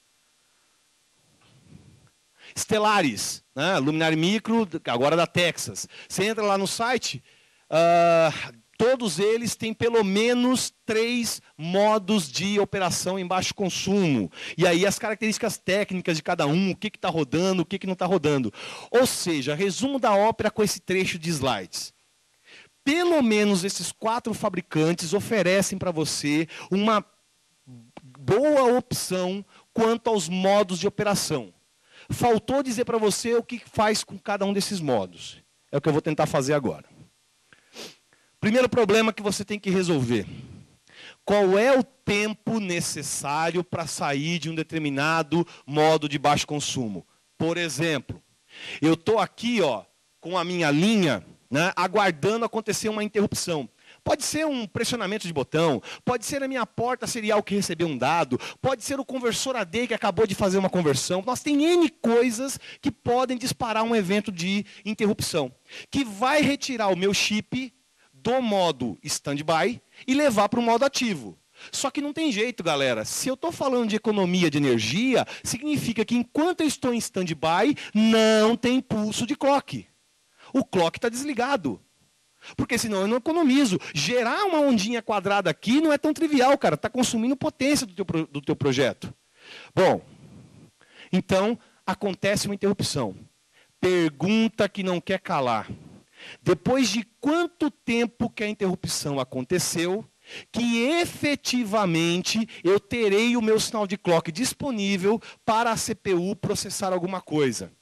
Stellaris, né? Luminary Micro, agora da Texas. Você entra lá no site, todos eles têm pelo menos 3 modos de operação em baixo consumo. E aí as características técnicas de cada um, o que está rodando, o que não está rodando. Ou seja, resumo da ópera com esse trecho de slides. Pelo menos esses 4 fabricantes oferecem para você uma boa opção quanto aos modos de operação. Faltou dizer para você o que faz com cada um desses modos. É o que eu vou tentar fazer agora. Primeiro problema que você tem que resolver. Qual é o tempo necessário para sair de um determinado modo de baixo consumo? Por exemplo, eu estou aqui com a minha linha, né, aguardando acontecer uma interrupção. Pode ser um pressionamento de botão, pode ser a minha porta serial que recebeu um dado, pode ser o conversor AD que acabou de fazer uma conversão. Nós tem N coisas que podem disparar um evento de interrupção, que vai retirar o meu chip do modo standby e levar para o modo ativo. Só que não tem jeito, galera. Se eu estou falando de economia de energia, significa que enquanto eu estou em standby, não tem pulso de clock. O clock está desligado. Porque senão eu não economizo. Gerar uma ondinha quadrada aqui não é tão trivial, cara. Está consumindo potência do teu projeto. Bom, então acontece uma interrupção. Pergunta que não quer calar. Depois de quanto tempo que a interrupção aconteceu, que efetivamente eu terei o meu sinal de clock disponível para a CPU processar alguma coisa?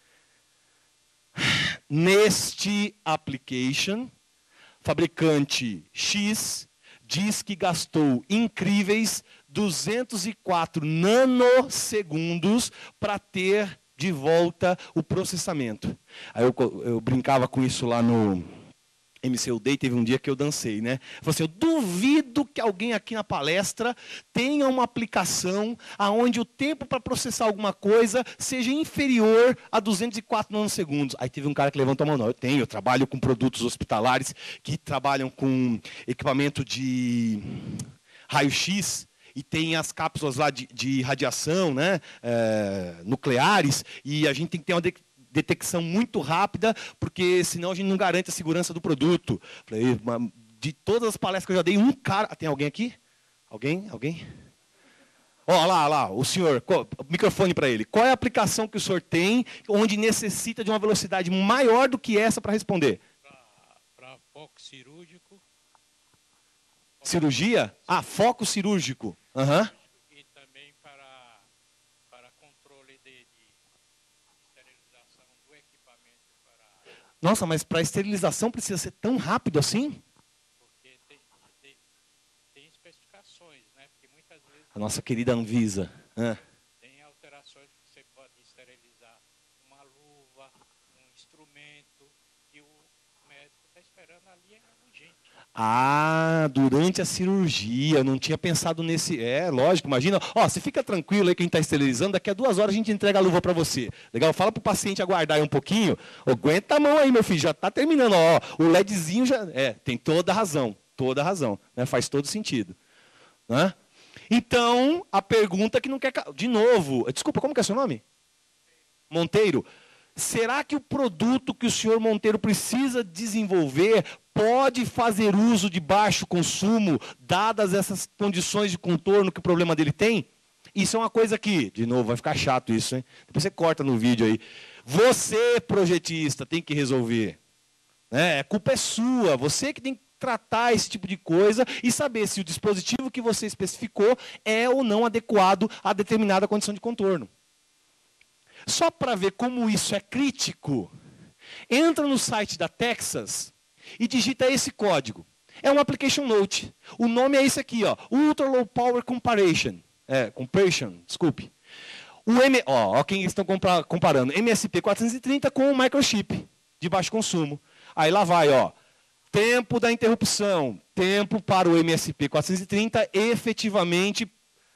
Neste application, fabricante X diz que gastou incríveis 204 nanosegundos para ter de volta o processamento. Aí eu brincava com isso lá no MCU Day, teve um dia que eu dancei, né? Eu falei assim, eu duvido que alguém aqui na palestra tenha uma aplicação onde o tempo para processar alguma coisa seja inferior a 204 nanosegundos. Aí teve um cara que levantou a mão, não, eu trabalho com produtos hospitalares que trabalham com equipamento de raio-x, e tem as cápsulas lá de radiação, né, nucleares, e a gente tem que ter uma detecção muito rápida, porque senão a gente não garante a segurança do produto. Falei, de todas as palestras que eu já dei, um cara... Tem alguém aqui? Alguém? Lá, o senhor, microfone para ele. Qual é a aplicação que o senhor tem, onde necessita de uma velocidade maior do que essa para responder? Para foco cirúrgico. Cirurgia? Foco cirúrgico. Uhum. E também para controle de esterilização do equipamento. Nossa, mas para esterilização precisa ser tão rápido assim? Porque tem especificações, né? Porque muitas vezes... A nossa querida Anvisa. Tem alterações que você pode esterilizar uma luva, um instrumento, que o médico está esperando ali, é urgente. Durante a cirurgia, eu não tinha pensado nesse... Lógico, imagina. Você fica tranquilo aí que a gente está esterilizando, daqui a 2 horas a gente entrega a luva para você. Legal? Fala para o paciente aguardar aí um pouquinho. Aguenta a mão aí, meu filho, já está terminando. O LEDzinho já... tem toda a razão, né? Faz todo sentido. Né? Então, a pergunta que não quer... De novo, desculpa, como que é seu nome? Monteiro. será que o produto que o senhor Monteiro precisa desenvolver pode fazer uso de baixo consumo, dadas essas condições de contorno que o problema dele tem? Isso é uma coisa que, de novo, vai ficar chato isso, hein? Depois você corta no vídeo aí. Você, projetista, tem que resolver. A culpa é sua, você que tem que tratar esse tipo de coisa e saber se o dispositivo que você especificou é ou não adequado a determinada condição de contorno. Só para ver como isso é crítico, entra no site da Texas e digita esse código. É um application note. O nome é esse aqui, ó, Ultra Low Power Comparison. Comparison, desculpe. Ó, quem estão comparando, MSP430 com o microchip de baixo consumo. Aí lá vai, ó, tempo da interrupção, tempo para o MSP430 efetivamente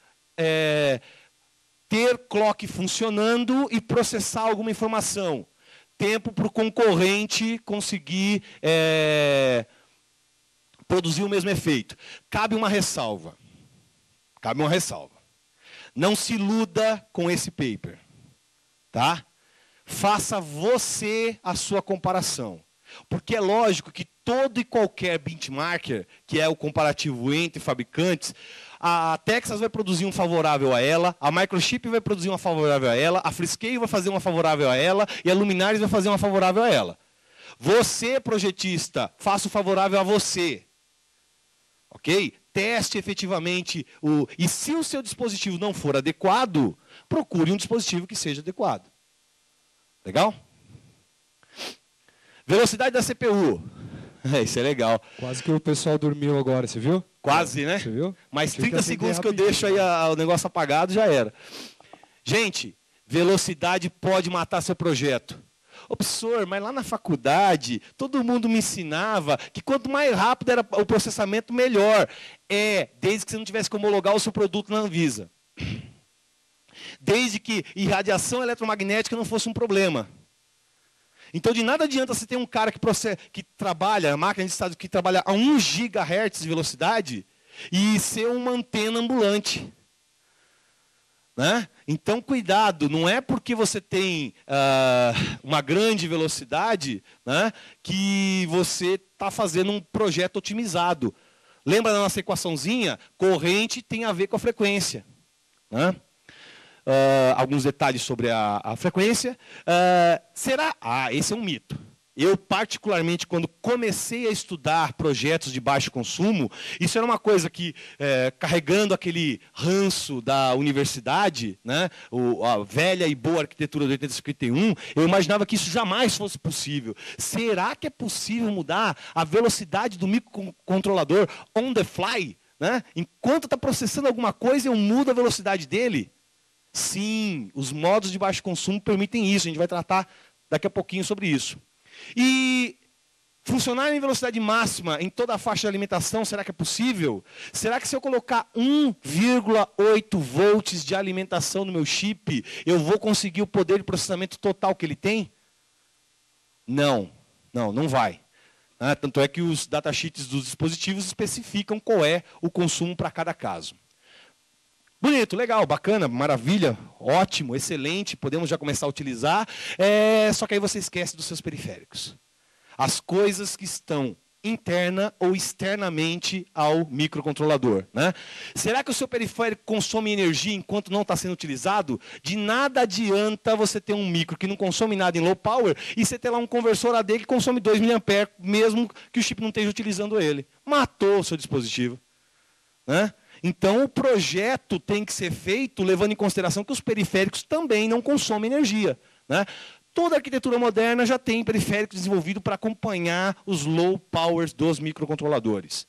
ter clock funcionando e processar alguma informação. Tempo para o concorrente conseguir produzir o mesmo efeito. Cabe uma ressalva. Cabe uma ressalva. Não se iluda com esse paper. Tá? Faça você a sua comparação. Porque é lógico que todo e qualquer benchmarker, que é o comparativo entre fabricantes, a Texas vai produzir um favorável a ela, a Microchip vai produzir uma favorável a ela, a Freescale vai fazer uma favorável a ela e a Luminares vai fazer uma favorável a ela. Você, projetista, faça o favorável a você. Ok? Teste efetivamente. E se o seu dispositivo não for adequado, procure um dispositivo que seja adequado. Legal? Velocidade da CPU. Isso é legal. Quase que o pessoal dormiu agora, você viu? Quase, né? Você viu? Mais Tive 30 segundos que eu deixo aí o negócio apagado, já era. Gente, velocidade pode matar seu projeto. Ô, professor, mas lá na faculdade, todo mundo me ensinava que quanto mais rápido era o processamento, melhor. Desde que você não tivesse que homologar o seu produto na Anvisa. Desde que irradiação eletromagnética não fosse um problema. Então, de nada adianta você ter um cara que trabalha, a máquina de estado que trabalha a 1 GHz de velocidade e ser uma antena ambulante. Né? Então, cuidado, não é porque você tem uma grande velocidade, né, que você está fazendo um projeto otimizado. Lembra da nossa equaçãozinha? Corrente tem a ver com a frequência. Né? Alguns detalhes sobre a frequência. Esse é um mito. Eu, particularmente, quando comecei a estudar projetos de baixo consumo, isso era uma coisa que, carregando aquele ranço da universidade, né, a velha e boa arquitetura do 8051, eu imaginava que isso jamais fosse possível. Será que é possível mudar a velocidade do microcontrolador on the fly? Né? Enquanto está processando alguma coisa, eu mudo a velocidade dele? Sim, os modos de baixo consumo permitem isso. A gente vai tratar daqui a pouquinho sobre isso. E funcionar em velocidade máxima em toda a faixa de alimentação, será que é possível? Será que se eu colocar 1,8 volts de alimentação no meu chip, eu vou conseguir o poder de processamento total que ele tem? Não vai. Tanto é que os datasheets dos dispositivos especificam qual é o consumo para cada caso. Bonito, legal, bacana, maravilha, ótimo, excelente, podemos já começar a utilizar. Só que aí você esquece dos seus periféricos. As coisas que estão interna ou externamente ao microcontrolador. Né? Será que o seu periférico consome energia enquanto não está sendo utilizado? De nada adianta você ter um micro que não consome nada em low power e você ter lá um conversor AD que consome 2 mA, mesmo que o chip não esteja utilizando ele. Matou o seu dispositivo. Né? Então, o projeto tem que ser feito levando em consideração que os periféricos também não consomem energia. Né? Toda arquitetura moderna já tem periférico desenvolvido para acompanhar os low powers dos microcontroladores.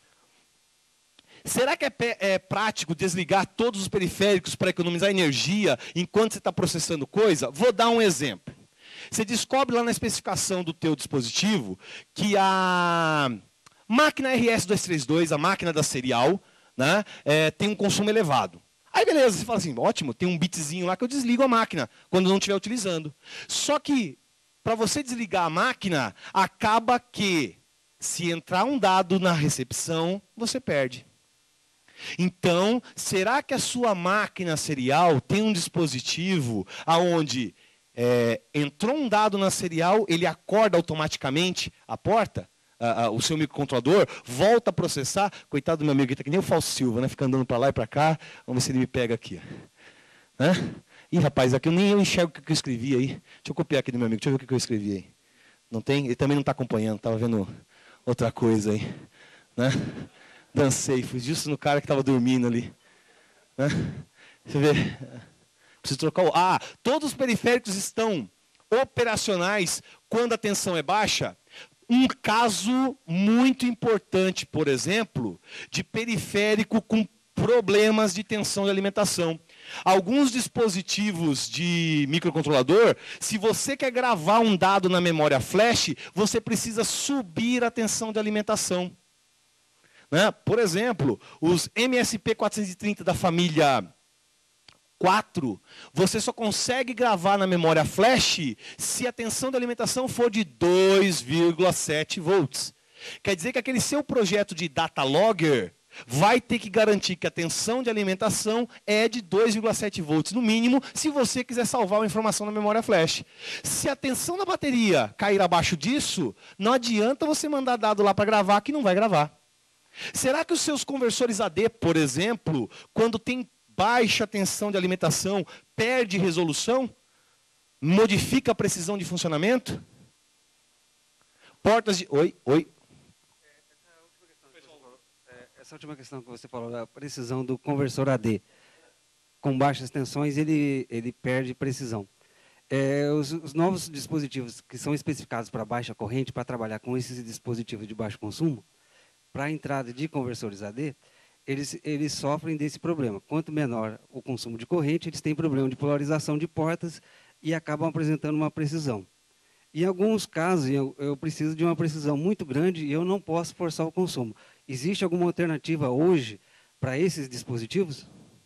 Será que é prático desligar todos os periféricos para economizar energia enquanto você está processando coisa? Vou dar um exemplo. Você descobre lá na especificação do teu dispositivo que a máquina RS-232, a máquina da serial, né, tem um consumo elevado. Aí beleza, você fala assim, ótimo, tem um bitzinho lá que eu desligo a máquina quando não estiver utilizando. Só que, para você desligar a máquina, acaba que, se entrar um dado na recepção, você perde. Então, será que a sua máquina serial tem um dispositivo onde entrou um dado na serial, ele acorda automaticamente a porta, o seu microcontrolador, volta a processar. Coitado do meu amigo, que está que nem o Fausto Silva, né? Fica andando para lá e para cá. Vamos ver se ele me pega aqui. Né? Ih, rapaz, aqui nem eu enxergo o que eu escrevi aí. Deixa eu copiar aqui do meu amigo, deixa eu ver o que eu escrevi aí. Não tem? Ele também não está acompanhando, estava vendo outra coisa aí. Né? Dancei, fui justo no cara que estava dormindo ali. Né? Deixa eu ver. Preciso trocar o... todos os periféricos estão operacionais quando a tensão é baixa. Um caso muito importante, por exemplo, de periférico com problemas de tensão de alimentação. Alguns dispositivos de microcontrolador, se você quer gravar um dado na memória flash, você precisa subir a tensão de alimentação. Né? Por exemplo, os MSP430 da família 4, você só consegue gravar na memória flash se a tensão de alimentação for de 2,7 volts. Quer dizer que aquele seu projeto de data logger vai ter que garantir que a tensão de alimentação é de 2,7 volts, no mínimo, se você quiser salvar uma informação na memória flash. Se a tensão da bateria cair abaixo disso, não adianta você mandar dado lá para gravar, que não vai gravar. Será que os seus conversores AD, por exemplo, quando tem baixa tensão de alimentação, perde resolução? Modifica a precisão de funcionamento? Portas de... Oi. Essa última questão que você falou, da precisão do conversor AD, com baixas tensões, ele perde precisão. Os novos dispositivos que são especificados para baixa corrente, para trabalhar com esses dispositivos de baixo consumo, para a entrada de conversores AD, eles sofrem desse problema. Quanto menor o consumo de corrente, eles têm problema de polarização de portas e acabam apresentando uma precisão. Em alguns casos, eu preciso de uma precisão muito grande e eu não posso forçar o consumo. Existe alguma alternativa hoje para esses dispositivos?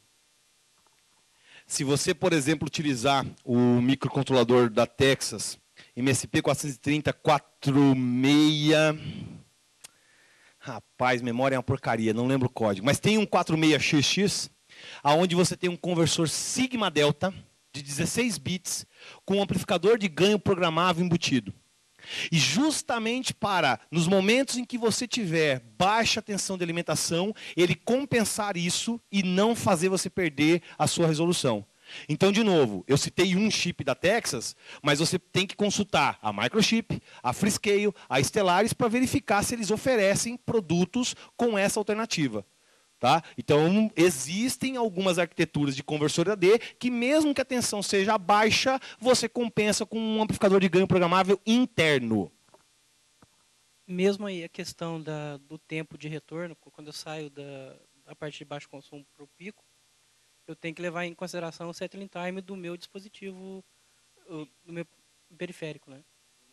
Se você, por exemplo, utilizar o microcontrolador da Texas, MSP430 46... Rapaz, memória é uma porcaria, não lembro o código. Mas tem um 46XX, onde você tem um conversor Sigma Delta, de 16 bits, com um amplificador de ganho programável embutido. E justamente para, nos momentos em que você tiver baixa tensão de alimentação, ele compensar isso e não fazer você perder a sua resolução. Então, de novo, eu citei um chip da Texas, mas você tem que consultar a Microchip, a Freescale, a Stellaris, para verificar se eles oferecem produtos com essa alternativa. Tá? Então, existem algumas arquiteturas de conversor AD que, mesmo que a tensão seja baixa, você compensa com um amplificador de ganho programável interno. Mesmo aí a questão do tempo de retorno, quando eu saio da parte de baixo consumo para o pico, eu tenho que levar em consideração o settling time do meu dispositivo, do meu periférico. Né?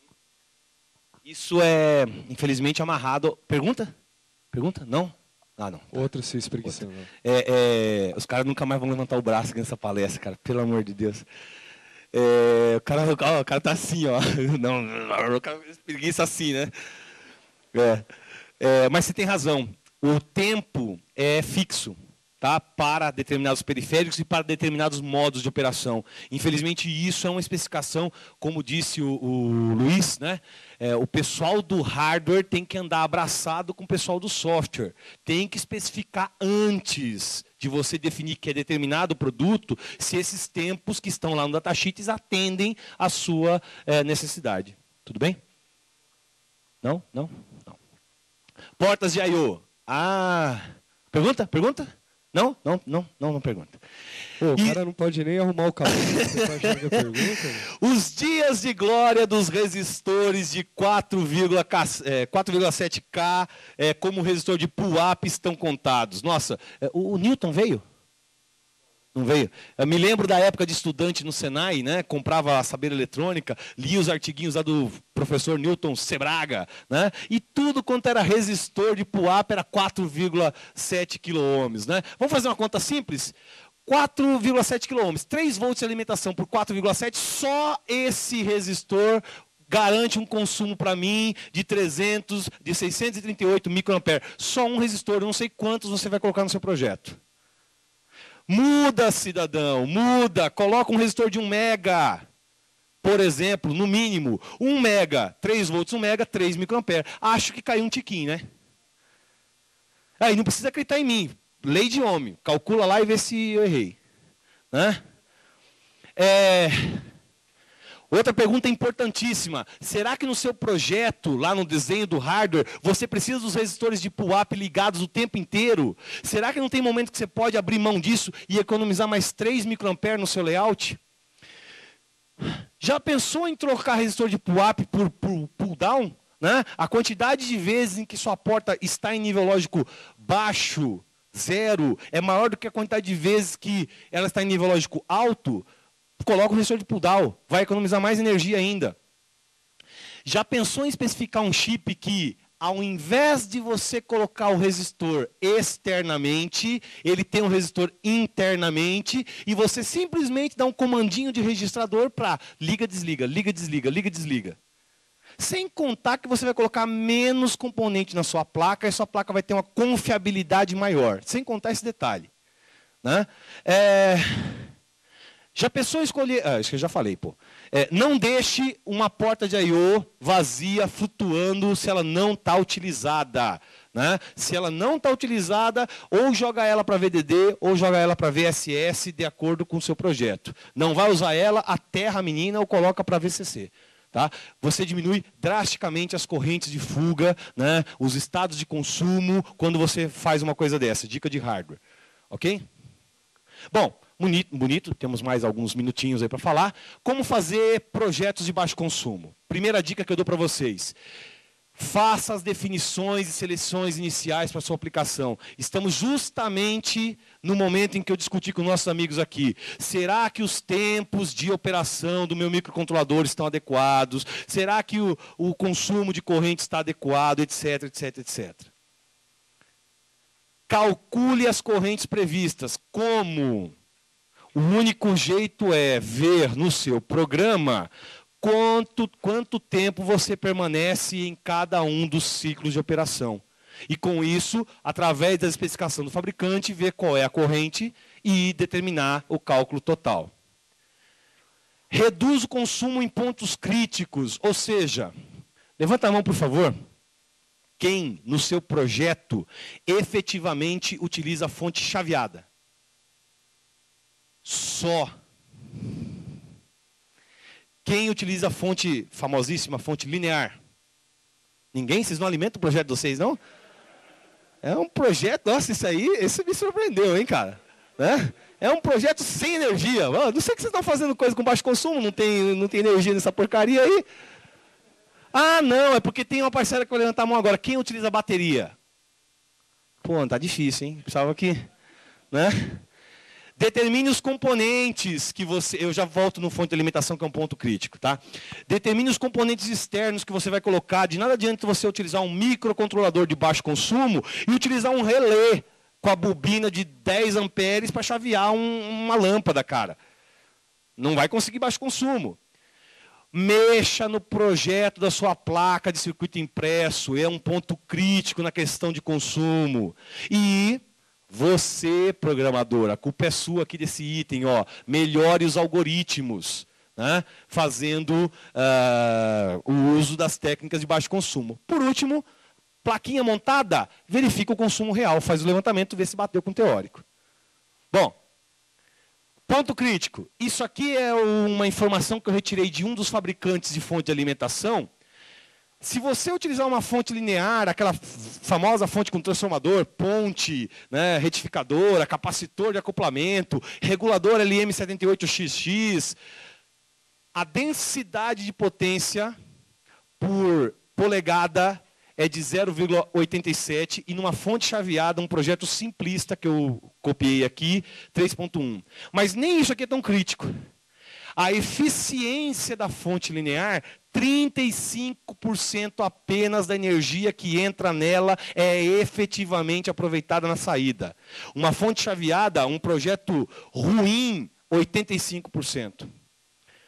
Isso é, infelizmente, amarrado... Pergunta? Pergunta? Não? Ah, não. Outra se espreguiçando. Os caras nunca mais vão levantar o braço nessa palestra, cara. Pelo amor de Deus. O cara tá assim, ó. Não, o cara espreguiça assim, né? Mas você tem razão. O tempo é fixo, tá? Para determinados periféricos e para determinados modos de operação. Infelizmente, isso é uma especificação, como disse o Luiz, né? O pessoal do hardware tem que andar abraçado com o pessoal do software. Tem que especificar antes de você definir que é determinado produto, se esses tempos que estão lá no datasheets atendem à sua necessidade. Tudo bem? Não? Não? Não. Portas de I/O. Pergunta? Não pergunta. Pô, o cara não pode nem arrumar o cabelo. Você tá achando que é pergunta? Os dias de glória dos resistores de 4,7K como resistor de pull-up estão contados. Nossa, o Newton veio? Não veio? Eu me lembro da época de estudante no Senai, né? Comprava a Saber Eletrônica, lia os artiguinhos lá do professor Newton Sebraga, né? E tudo quanto era resistor de pull-up era 4,7 kΩ, né? Vamos fazer uma conta simples? 4,7 kΩ, 3 volts de alimentação por 4,7, só esse resistor garante um consumo para mim de 638 microamperes. Só um resistor, eu não sei quantos você vai colocar no seu projeto. Muda, cidadão, muda. Coloca um resistor de 1 mega. por exemplo, no mínimo 1 mega, 3 volts, 1 mega, 3 microamperes. Acho que caiu um tiquinho, né? Aí não precisa acreditar em mim. Lei de Ohm. Calcula lá e vê se eu errei. Né? Outra pergunta importantíssima. Será que no seu projeto, lá no desenho do hardware, você precisa dos resistores de pull-up ligados o tempo inteiro? Será que não tem momento que você pode abrir mão disso e economizar mais 3 microamperes no seu layout? Já pensou em trocar resistor de pull-up por pull-down? Né? A quantidade de vezes em que sua porta está em nível lógico baixo, 0, é maior do que a quantidade de vezes que ela está em nível lógico alto. Coloca o resistor de pull-down, vai economizar mais energia ainda. Já pensou em especificar um chip que, ao invés de você colocar o resistor externamente, ele tem um resistor internamente, e você simplesmente dá um comandinho de registrador para liga, desliga, liga, desliga, liga, desliga. Sem contar que você vai colocar menos componente na sua placa, e sua placa vai ter uma confiabilidade maior. Sem contar esse detalhe. Né? Já pensou em escolher... acho que eu já falei, pô. Não deixe uma porta de I/O vazia, flutuando, se ela não está utilizada. Né? Se ela não está utilizada, ou joga ela para VDD, ou joga ela para VSS, de acordo com o seu projeto. Não vai usar ela, aterra a menina ou coloca para VCC. Tá? Você diminui drasticamente as correntes de fuga, né? Os estados de consumo, quando você faz uma coisa dessa. Dica de hardware. Ok? Bom, bonito, temos mais alguns minutinhos aí para falar. Como fazer projetos de baixo consumo? Primeira dica que eu dou para vocês. Faça as definições e seleções iniciais para a sua aplicação. Estamos justamente no momento em que eu discuti com nossos amigos aqui. Será que os tempos de operação do meu microcontrolador estão adequados? Será que o consumo de corrente está adequado? Etc, etc, etc. Calcule as correntes previstas. Como? O único jeito é ver no seu programa quanto tempo você permanece em cada um dos ciclos de operação. E com isso, através da especificação do fabricante, ver qual é a corrente e determinar o cálculo total. Reduz o consumo em pontos críticos, ou seja, levanta a mão, por favor. Quem, no seu projeto, efetivamente utiliza a fonte chaveada? Só. Quem utiliza a fonte, famosíssima fonte linear? Ninguém? Vocês não alimentam o projeto de vocês, não? É um projeto, nossa, isso me surpreendeu, hein, cara? Né? É um projeto sem energia. Não sei que vocês estão fazendo coisa com baixo consumo, não tem energia nessa porcaria aí. Ah, não, é porque tem uma parcela que vai levantar a mão agora. Quem utiliza bateria? Pô, tá difícil, hein? Precisava que... Né? Determine os componentes que você... Eu já volto no fonte de alimentação, que é um ponto crítico. Tá? Determine os componentes externos que você vai colocar. De nada adianta você utilizar um microcontrolador de baixo consumo e utilizar um relé com a bobina de 10 amperes para chavear uma lâmpada, cara. Não vai conseguir baixo consumo. Mexa no projeto da sua placa de circuito impresso. É um ponto crítico na questão de consumo. E... você, programador, a culpa é sua aqui desse item, ó, melhore os algoritmos, né, fazendo o uso das técnicas de baixo consumo. Por último, plaquinha montada, verifica o consumo real, faz o levantamento, vê se bateu com o teórico. Bom, ponto crítico. Isso aqui é uma informação que eu retirei de um dos fabricantes de fonte de alimentação. Se você utilizar uma fonte linear, aquela famosa fonte com transformador, ponte, né, retificadora, capacitor de acoplamento, regulador LM78XX, a densidade de potência por polegada é de 0,87 e numa fonte chaveada, um projeto simplista que eu copiei aqui, 3.1. Mas nem isso aqui é tão crítico. A eficiência da fonte linear, 35% apenas da energia que entra nela é efetivamente aproveitada na saída. Uma fonte chaveada, um projeto ruim, 85%.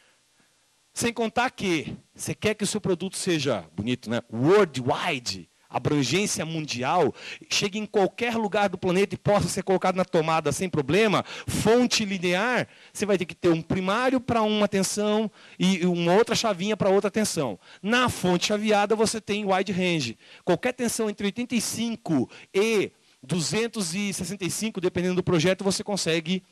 Sem contar que você quer que o seu produto seja bonito, né? Worldwide, abrangência mundial, chegue em qualquer lugar do planeta e possa ser colocado na tomada sem problema, fonte linear, você vai ter que ter um primário para uma tensão e uma outra chavinha para outra tensão. Na fonte chaveada você tem wide range. Qualquer tensão entre 85 e 265, dependendo do projeto, você consegue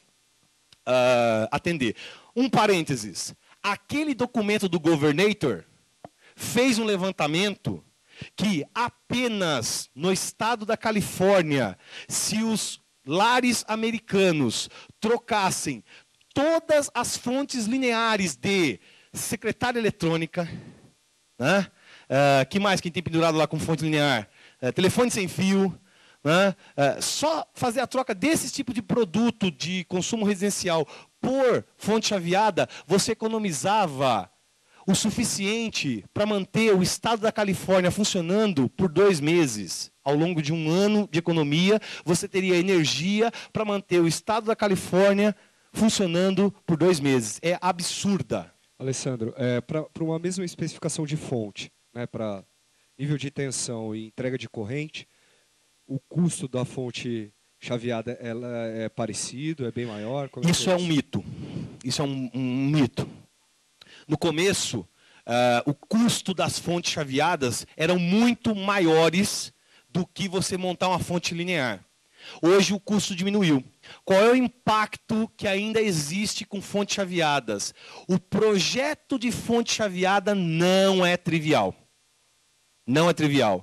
atender. Um parênteses. Aquele documento do Governator fez um levantamento que apenas no estado da Califórnia, se os lares americanos trocassem todas as fontes lineares de secretária eletrônica, né? Que mais que tem pendurado lá com fonte linear? Telefone sem fio, né? Só fazer a troca desse tipo de produto de consumo residencial por fonte chaveada, você economizava o suficiente para manter o estado da Califórnia funcionando por 2 meses. Ao longo de um ano de economia, você teria energia para manter o estado da Califórnia funcionando por 2 meses. É absurda. Alessandro, para uma mesma especificação de fonte, né, para nível de tensão e entrega de corrente, o custo da fonte chaveada ela é parecido, é bem maior? Isso é um mito. Isso é um mito. No começo, o custo das fontes chaveadas eram muito maiores do que você montar uma fonte linear. Hoje o custo diminuiu. Qual é o impacto que ainda existe com fontes chaveadas? O projeto de fonte chaveada não é trivial. Não é trivial.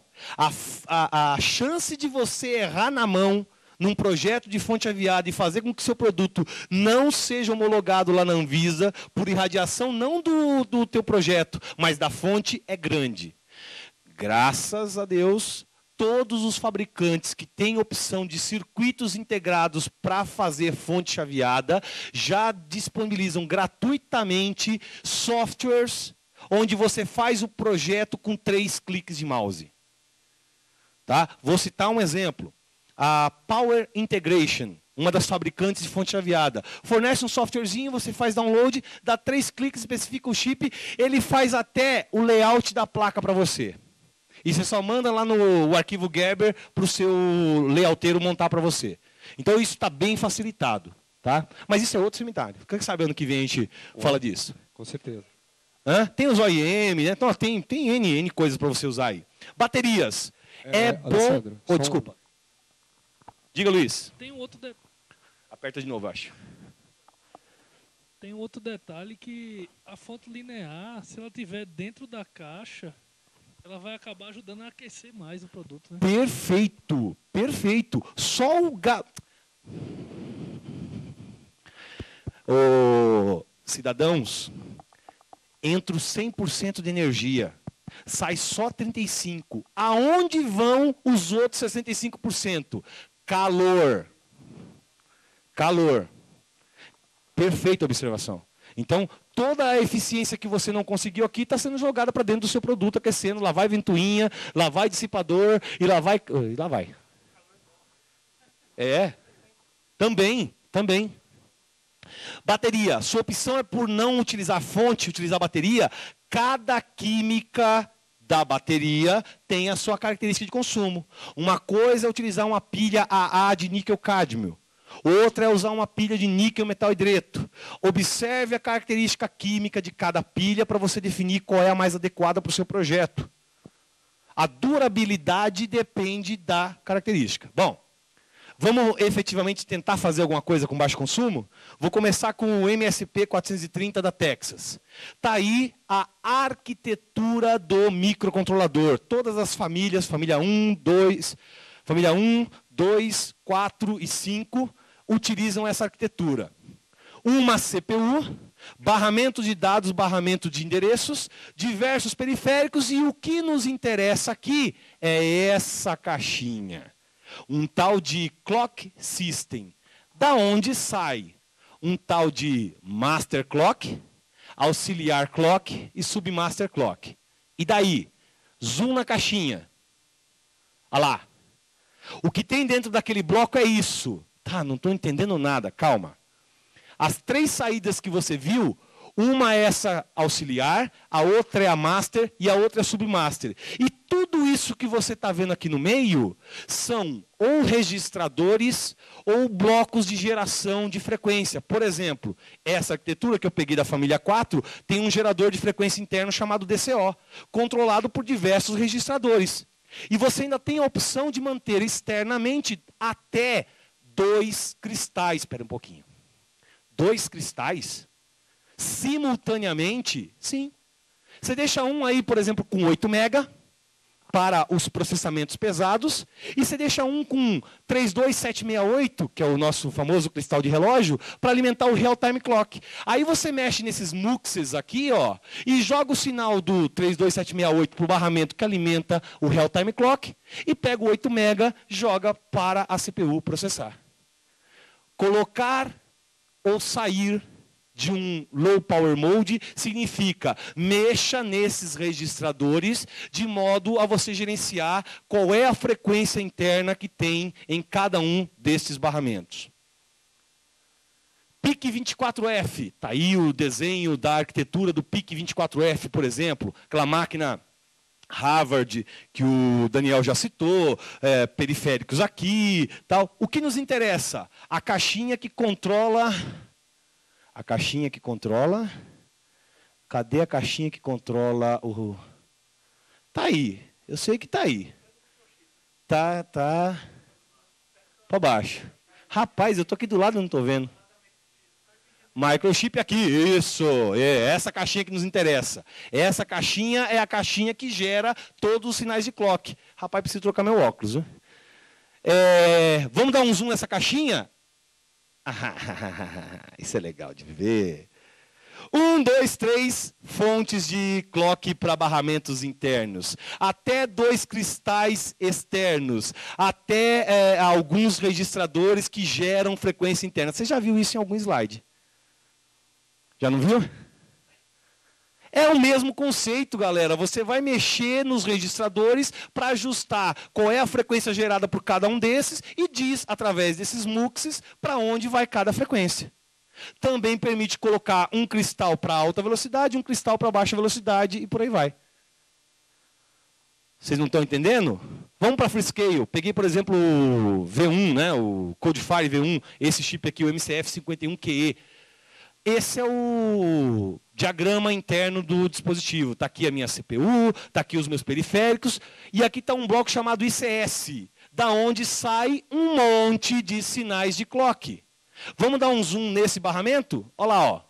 A chance de você errar na mão num projeto de fonte chaveada e fazer com que seu produto não seja homologado lá na Anvisa por irradiação não do teu projeto, mas da fonte é grande. Graças a Deus, todos os fabricantes que têm opção de circuitos integrados para fazer fonte chaveada já disponibilizam gratuitamente softwares onde você faz o projeto com 3 cliques de mouse. Tá? Vou citar um exemplo. A Power Integration, uma das fabricantes de fonte chaveada, fornece um softwarezinho, você faz download, dá 3 cliques, especifica o chip, ele faz até o layout da placa para você. E você só manda lá no arquivo Gerber para o seu layouteiro montar para você. Então isso está bem facilitado. Tá? Mas isso é outro seminário. Quem sabe ano que vem a gente fala disso? Com certeza. Tem os OEM, né? Então, tem N coisas para você usar aí. Baterias. Bom... Alessandro, desculpa. Diga, Luiz. Tem um outro Aperta de novo, acho. Tem um outro detalhe que a fonte linear, se ela estiver dentro da caixa, ela vai acabar ajudando a aquecer mais o produto, né? Perfeito, perfeito. Só o cidadãos, entra o 100% de energia. Sai só 35%. Aonde vão os outros 65%? Calor. Calor. Perfeita observação. Então, toda a eficiência que você não conseguiu aqui está sendo jogada para dentro do seu produto, aquecendo. Lá vai ventoinha, lá vai dissipador e lá vai... Também. Bateria. Sua opção é por não utilizar fonte, utilizar bateria. Cada química da bateria tem a sua característica de consumo. Uma coisa é utilizar uma pilha AA de níquel-cádmio. Outra é usar uma pilha de níquel metal hidreto. Observe a característica química de cada pilha para você definir qual é a mais adequada para o seu projeto. A durabilidade depende da característica. Bom, vamos efetivamente tentar fazer alguma coisa com baixo consumo? Vou começar com o MSP 430 da Texas. Está aí a arquitetura do microcontrolador. Todas as famílias, família 1, 2, 4 e 5, utilizam essa arquitetura. Uma CPU, barramento de dados, barramento de endereços, diversos periféricos e o que nos interessa aqui é essa caixinha. Um tal de clock system, da onde sai um tal de master clock, auxiliar clock e submaster clock. E daí? Zoom na caixinha. Olha lá. O que tem dentro daquele bloco é isso. Tá, não estou entendendo nada, calma. As 3 saídas que você viu, Uma é essa auxiliar, a outra é a master e a outra é a submaster. E tudo isso que você está vendo aqui no meio são ou registradores ou blocos de geração de frequência. Por exemplo, essa arquitetura que eu peguei da família 4 tem um gerador de frequência interno chamado DCO, controlado por diversos registradores. E você ainda tem a opção de manter externamente até 2 cristais. Espera um pouquinho. 2 cristais? Simultaneamente, sim. Você deixa um aí, por exemplo, com 8 mega para os processamentos pesados, e você deixa um com 32768, que é o nosso famoso cristal de relógio, para alimentar o real-time clock. Aí você mexe nesses muxes aqui, ó, e joga o sinal do 32768 para o barramento que alimenta o real-time clock, e pega o 8 mega, joga para a CPU processar. Colocar ou sair de um low power mode significa mexa nesses registradores de modo a você gerenciar qual é a frequência interna que tem em cada um desses barramentos. PIC 24F, está aí o desenho da arquitetura do PIC 24F, por exemplo, aquela máquina Harvard que o Daniel já citou, periféricos aqui, tal. O que nos interessa? A caixinha que controla... A caixinha que controla... Cadê a caixinha que controla o... Tá aí. Eu sei que tá aí. Tá para baixo. Rapaz, eu tô aqui do lado e não tô vendo. Microchip aqui, isso. É essa caixinha que nos interessa. Essa caixinha é a caixinha que gera todos os sinais de clock. Rapaz, preciso trocar meu óculos. Viu? Vamos dar um zoom nessa caixinha? Isso é legal de ver. 1, 2, 3 fontes de clock para barramentos internos. Até 2 cristais externos. Até alguns registradores que geram frequência interna. Você já viu isso em algum slide? Já não viu? É o mesmo conceito, galera. Você vai mexer nos registradores para ajustar qual é a frequência gerada por cada um desses e diz, através desses muxes, para onde vai cada frequência. Também permite colocar um cristal para alta velocidade, um cristal para baixa velocidade e por aí vai. Vocês não estão entendendo? Vamos para Freescale. Peguei, por exemplo, o V1, né? O Codefire V1, esse chip aqui, o MCF51QE. Esse é o diagrama interno do dispositivo. Está aqui a minha CPU, está aqui os meus periféricos, e aqui está um bloco chamado ICS, da onde sai um monte de sinais de clock. Vamos dar um zoom nesse barramento? Olha lá, ó.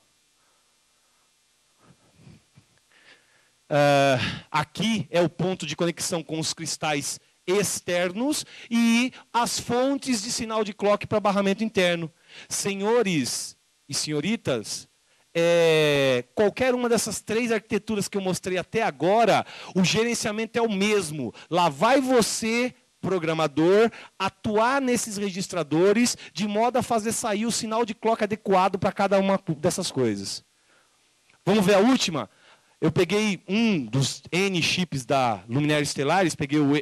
Aqui é o ponto de conexão com os cristais externos e as fontes de sinal de clock para barramento interno. Senhores e senhoritas, qualquer uma dessas 3 arquiteturas que eu mostrei até agora, o gerenciamento é o mesmo. Lá vai você, programador, atuar nesses registradores de modo a fazer sair o sinal de clock adequado para cada uma dessas coisas. Vamos ver a última? Eu peguei um dos N chips da Luminária Estelares, peguei o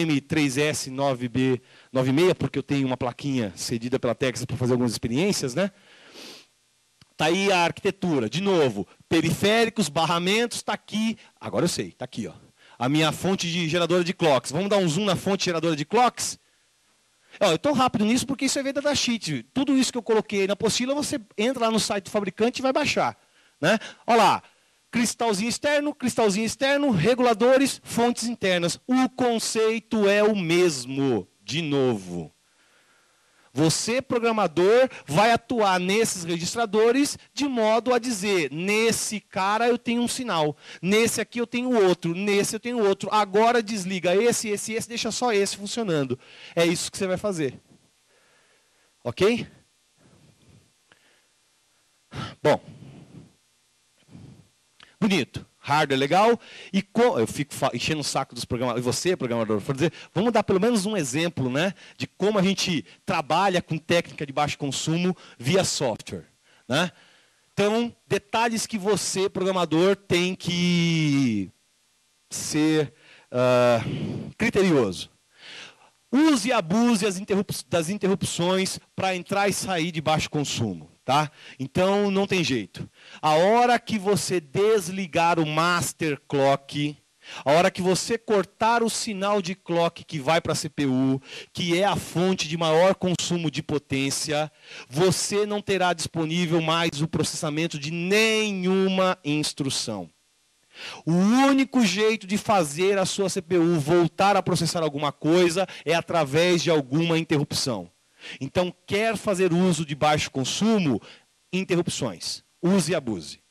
LM3S9B96, porque eu tenho uma plaquinha cedida pela Texas para fazer algumas experiências, né? Está aí a arquitetura. De novo, periféricos, barramentos, está aqui. Agora eu sei, está aqui, ó. A minha fonte de geradora de clocks. Vamos dar um zoom na fonte geradora de clocks? Eu estou rápido nisso porque isso é venda da datasheet. Tudo isso que eu coloquei aí na apostila, você entra lá no site do fabricante e vai baixar. Né? Olha lá, cristalzinho externo, reguladores, fontes internas. O conceito é o mesmo, de novo. Você, programador, vai atuar nesses registradores de modo a dizer, nesse cara eu tenho um sinal, nesse aqui eu tenho outro, nesse eu tenho outro. Agora desliga esse, deixa só esse funcionando. É isso que você vai fazer. Ok? Bom. Bonito. Hardware legal, e eu fico enchendo o saco dos programadores, e você, programador, for dizer, vamos dar pelo menos um exemplo, né, de como a gente trabalha com técnica de baixo consumo via software. Né? Então, detalhes que você, programador, tem que ser criterioso. Use e abuse das interrupções para entrar e sair de baixo consumo. Tá? Então, não tem jeito. A hora que você desligar o master clock, a hora que você cortar o sinal de clock que vai para a CPU, que é a fonte de maior consumo de potência, você não terá disponível mais o processamento de nenhuma instrução. O único jeito de fazer a sua CPU voltar a processar alguma coisa é através de alguma interrupção. Então, quer fazer uso de baixo consumo? Interrupções. Use e abuse.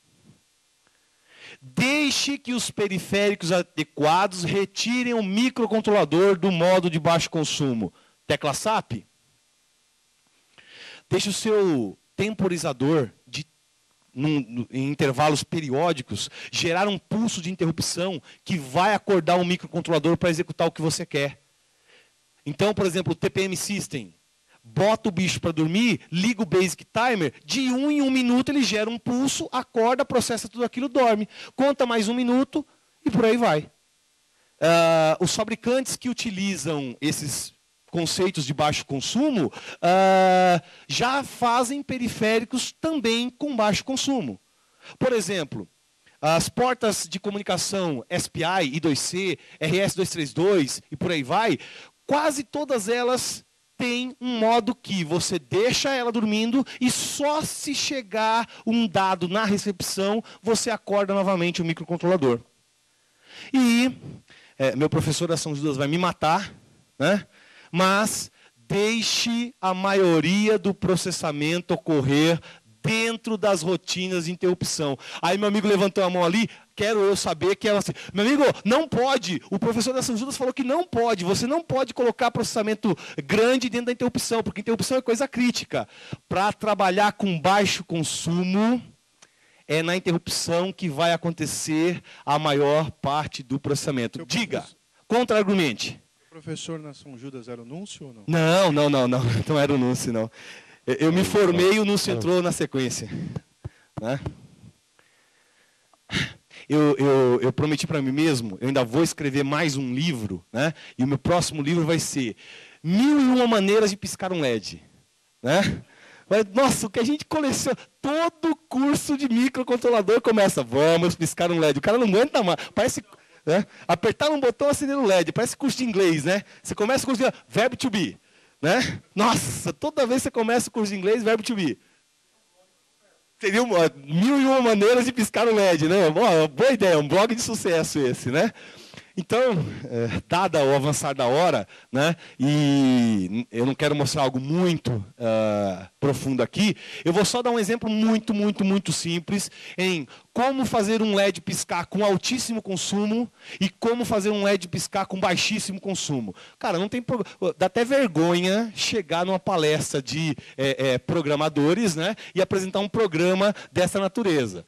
Deixe que os periféricos adequados retirem o microcontrolador do modo de baixo consumo. Tecla SAP. Deixe o seu temporizador em intervalos periódicos gerar um pulso de interrupção que vai acordar o microcontrolador para executar o que você quer. Então, por exemplo, o TPM System. Bota o bicho para dormir, liga o Basic Timer, de 1 em 1 minuto ele gera um pulso, acorda, processa tudo aquilo, dorme. Conta mais 1 minuto e por aí vai. Os fabricantes que utilizam esses conceitos de baixo consumo já fazem periféricos também com baixo consumo. Por exemplo, as portas de comunicação SPI, I2C, RS-232 e por aí vai, quase todas elas tem um modo que você deixa ela dormindo e só se chegar um dado na recepção, você acorda novamente o microcontrolador. E meu professor da São Judas vai me matar, né? Mas deixe a maioria do processamento ocorrer dentro das rotinas de interrupção. Aí meu amigo levantou a mão ali, quero eu saber que ela assim, meu amigo, não pode, o professor da São Judas falou que não pode, você não pode colocar processamento grande dentro da interrupção, porque interrupção é coisa crítica. Para trabalhar com baixo consumo, é na interrupção que vai acontecer a maior parte do processamento. Diga, contra-argumente. O professor na São Judas era o Núncio ou não? Não era o Núncio, não. Eu me formei e o Núncio entrou na sequência. Né? Eu prometi para mim mesmo, eu ainda vou escrever mais um livro, né? E o meu próximo livro vai ser 1001 maneiras de piscar um LED. Né? Nossa, o que a gente coleciona, todo curso de microcontrolador começa, vamos piscar um LED. O cara não aguenta mais, parece... Né? Apertar um botão, acender o LED, parece curso de inglês, né? Você começa com o verbo to be. Né? Nossa, toda vez que você começa o curso de inglês, verbo to be. Seria 1001 maneiras de piscar um LED, né? Boa ideia, um blog de sucesso esse, né? Então, dada o avançar da hora, né, e eu não quero mostrar algo muito profundo aqui, eu vou só dar um exemplo muito simples em como fazer um LED piscar com altíssimo consumo e como fazer um LED piscar com baixíssimo consumo. Cara, não tem dá até vergonha chegar numa palestra de programadores, né, e apresentar um programa dessa natureza.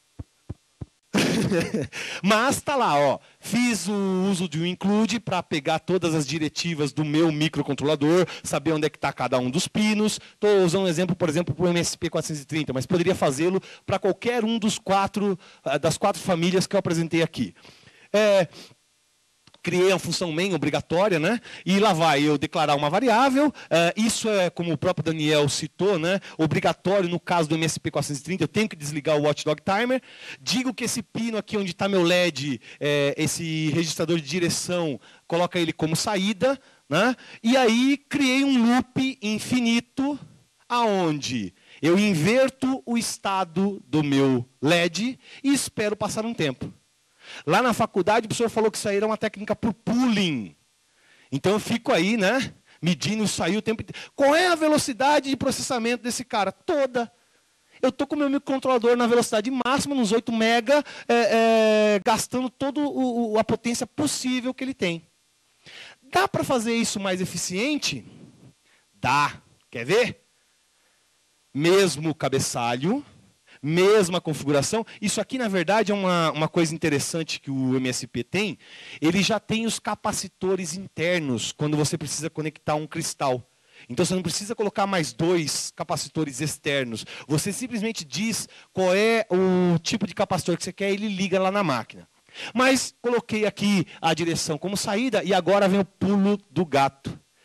Mas está lá, ó, fiz o uso de um include para pegar todas as diretivas do meu microcontrolador, saber onde é que está cada um dos pinos. Estou usando um exemplo, por exemplo, para o MSP430, mas poderia fazê-lo para qualquer um das 4 famílias que eu apresentei aqui. Criei a função main obrigatória, né? E lá vai eu declarar uma variável. Isso é, como o próprio Daniel citou, né? Obrigatório no caso do MSP430, eu tenho que desligar o Watchdog Timer. Digo que esse pino aqui onde está meu LED, esse registrador de direção, coloca ele como saída, né? E aí criei um loop infinito, aonde eu inverto o estado do meu LED e espero passar um tempo. Lá na faculdade, o professor falou que isso aí era uma técnica por pooling. Então eu fico aí, né, medindo isso aí o tempo inteiro. Qual é a velocidade de processamento desse cara? Toda. Eu estou com o meu microcontrolador na velocidade máxima, nos 8 mega, gastando toda a potência possível que ele tem. Dá para fazer isso mais eficiente? Dá. Quer ver? Mesmo cabeçalho. Mesma configuração. Isso aqui, na verdade, é uma coisa interessante que o MSP tem. Ele já tem os capacitores internos quando você precisa conectar um cristal. Então, você não precisa colocar mais 2 capacitores externos. Você simplesmente diz qual é o tipo de capacitor que você quer e ele liga lá na máquina. Mas coloquei aqui a direção como saída e agora vem o pulo do gato.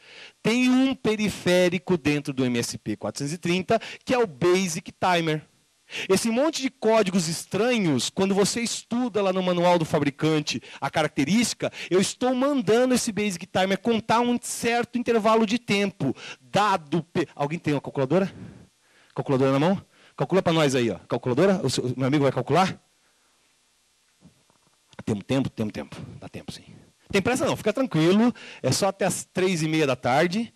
tem um periférico dentro do MSP430, que é o Basic Timer. Esse monte de códigos estranhos, quando você estuda lá no manual do fabricante a característica, eu estou mandando esse Basic Timer contar um certo intervalo de tempo, dado... Alguém tem uma calculadora? Calculadora na mão? Calcula para nós aí, ó. Calculadora? O meu amigo vai calcular? Temos tempo? Temos tempo. Dá tempo, sim. Tem pressa não, fica tranquilo. É só até as 3h30 da tarde.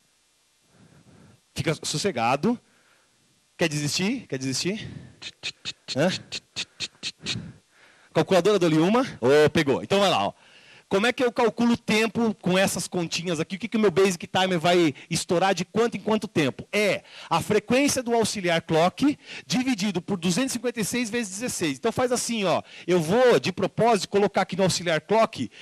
Fica sossegado. Quer desistir? Quer desistir? Hã? Calculadora do Liuma? Oh, pegou. Então vai lá. Ó. Como é que eu calculo o tempo com essas continhas aqui? O que o meu Basic Timer vai estourar de quanto em quanto tempo? É a frequência do auxiliar clock dividido por 256 vezes 16. Então faz assim, ó. Eu vou, de propósito, colocar aqui no auxiliar clock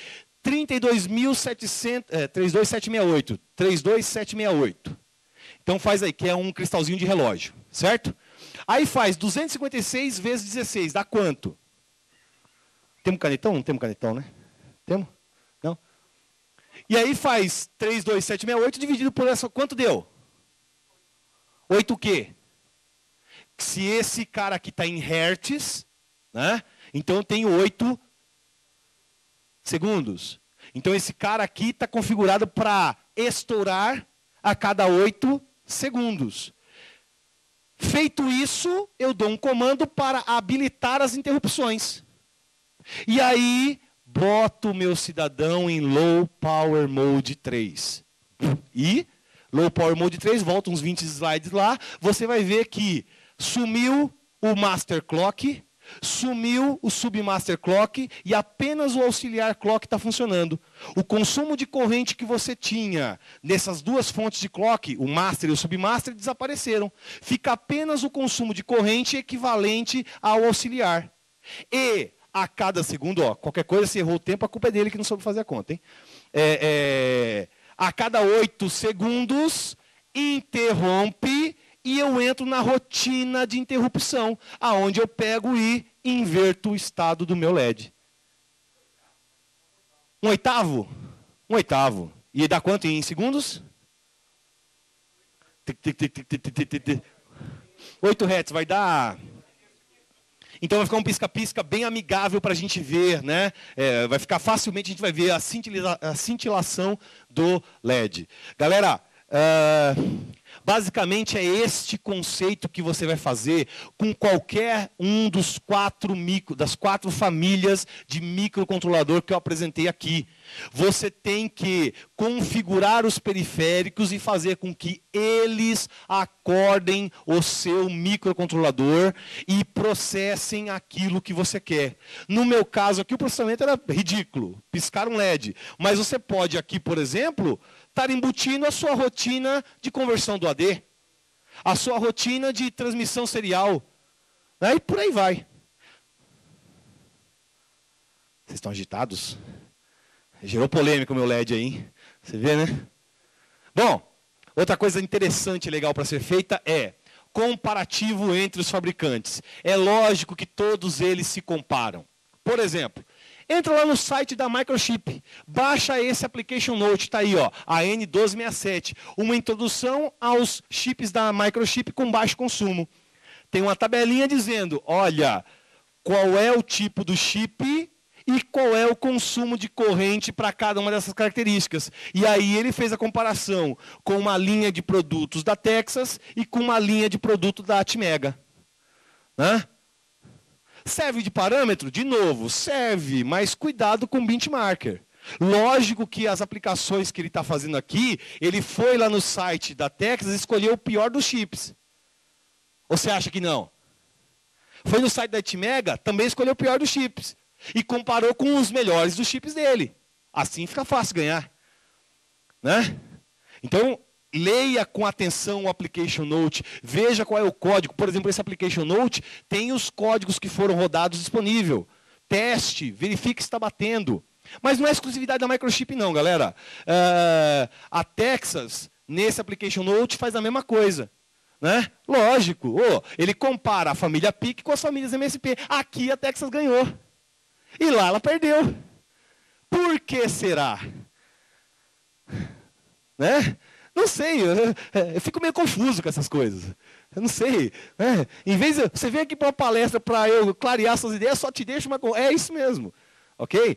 32768. 32768. Então faz aí, que é um cristalzinho de relógio, certo? Aí faz 256 vezes 16, dá quanto? Temos canetão? Não temos canetão, né? Temos? Não? E aí faz 32768 dividido por essa, quanto deu? 8 o quê? Se esse cara aqui está em hertz, né? Então eu tenho 8 segundos. Então esse cara aqui está configurado para estourar a cada 8 segundos. Feito isso, eu dou um comando para habilitar as interrupções. E aí, boto o meu cidadão em Low Power Mode 3. E, Low Power Mode 3, volta uns 20 slides lá, você vai ver que sumiu o Master Clock, sumiu o Submaster Clock e apenas o Auxiliar Clock está funcionando. O consumo de corrente que você tinha nessas duas fontes de clock, o Master e o Submaster, desapareceram. Fica apenas o consumo de corrente equivalente ao auxiliar. E a cada segundo, ó, qualquer coisa, se errou o tempo, a culpa é dele que não soube fazer a conta. Hein? A cada 8 segundos, interrompe e eu entro na rotina de interrupção, aonde eu pego e inverto o estado do meu LED. Um oitavo? Um oitavo. E dá quanto em segundos? 8 Hz, vai dar... Então vai ficar um pisca-pisca bem amigável para a gente ver, né? Vai ficar facilmente, a gente vai ver a cintilação do LED. Galera, basicamente é este conceito que você vai fazer com qualquer um das 4 famílias de microcontrolador que eu apresentei aqui. Você tem que configurar os periféricos e fazer com que eles acordem o seu microcontrolador e processem aquilo que você quer. No meu caso aqui, o processamento era ridículo, piscar um LED. Mas você pode aqui, por exemplo, estar embutindo a sua rotina de conversão do AD, a sua rotina de transmissão serial, né? E por aí vai. Vocês estão agitados? Gerou polêmica o meu LED aí, hein? Você vê, né? Bom, outra coisa interessante e legal para ser feita é comparativo entre os fabricantes. É lógico que todos eles se comparam. Por exemplo, entra lá no site da Microchip, baixa esse Application Note, está aí, ó, a N1267, uma introdução aos chips da Microchip com baixo consumo. Tem uma tabelinha dizendo, olha, qual é o tipo do chip e qual é o consumo de corrente para cada uma dessas características. E aí ele fez a comparação com uma linha de produtos da Texas e com uma linha de produto da Atmega. Né? Serve de parâmetro? De novo, serve, mas cuidado com o benchmarker. Lógico que as aplicações que ele está fazendo aqui, ele foi lá no site da Texas e escolheu o pior dos chips. Ou você acha que não? Foi no site da Atmega, também escolheu o pior dos chips. E comparou com os melhores dos chips dele. Assim fica fácil ganhar. Né? Então, leia com atenção o Application Note, veja qual é o código. Por exemplo, esse Application Note tem os códigos que foram rodados disponível. Teste, verifique se está batendo. Mas não é exclusividade da Microchip não, galera. A Texas, nesse Application Note, faz a mesma coisa. Né? Lógico, ele compara a família PIC com as famílias MSP. Aqui a Texas ganhou. E lá ela perdeu. Por que será? Né? Não sei, eu fico meio confuso com essas coisas. Eu não sei. Em vez de você vir aqui para uma palestra para eu clarear suas ideias, só te deixo uma coisa. É isso mesmo. Ok?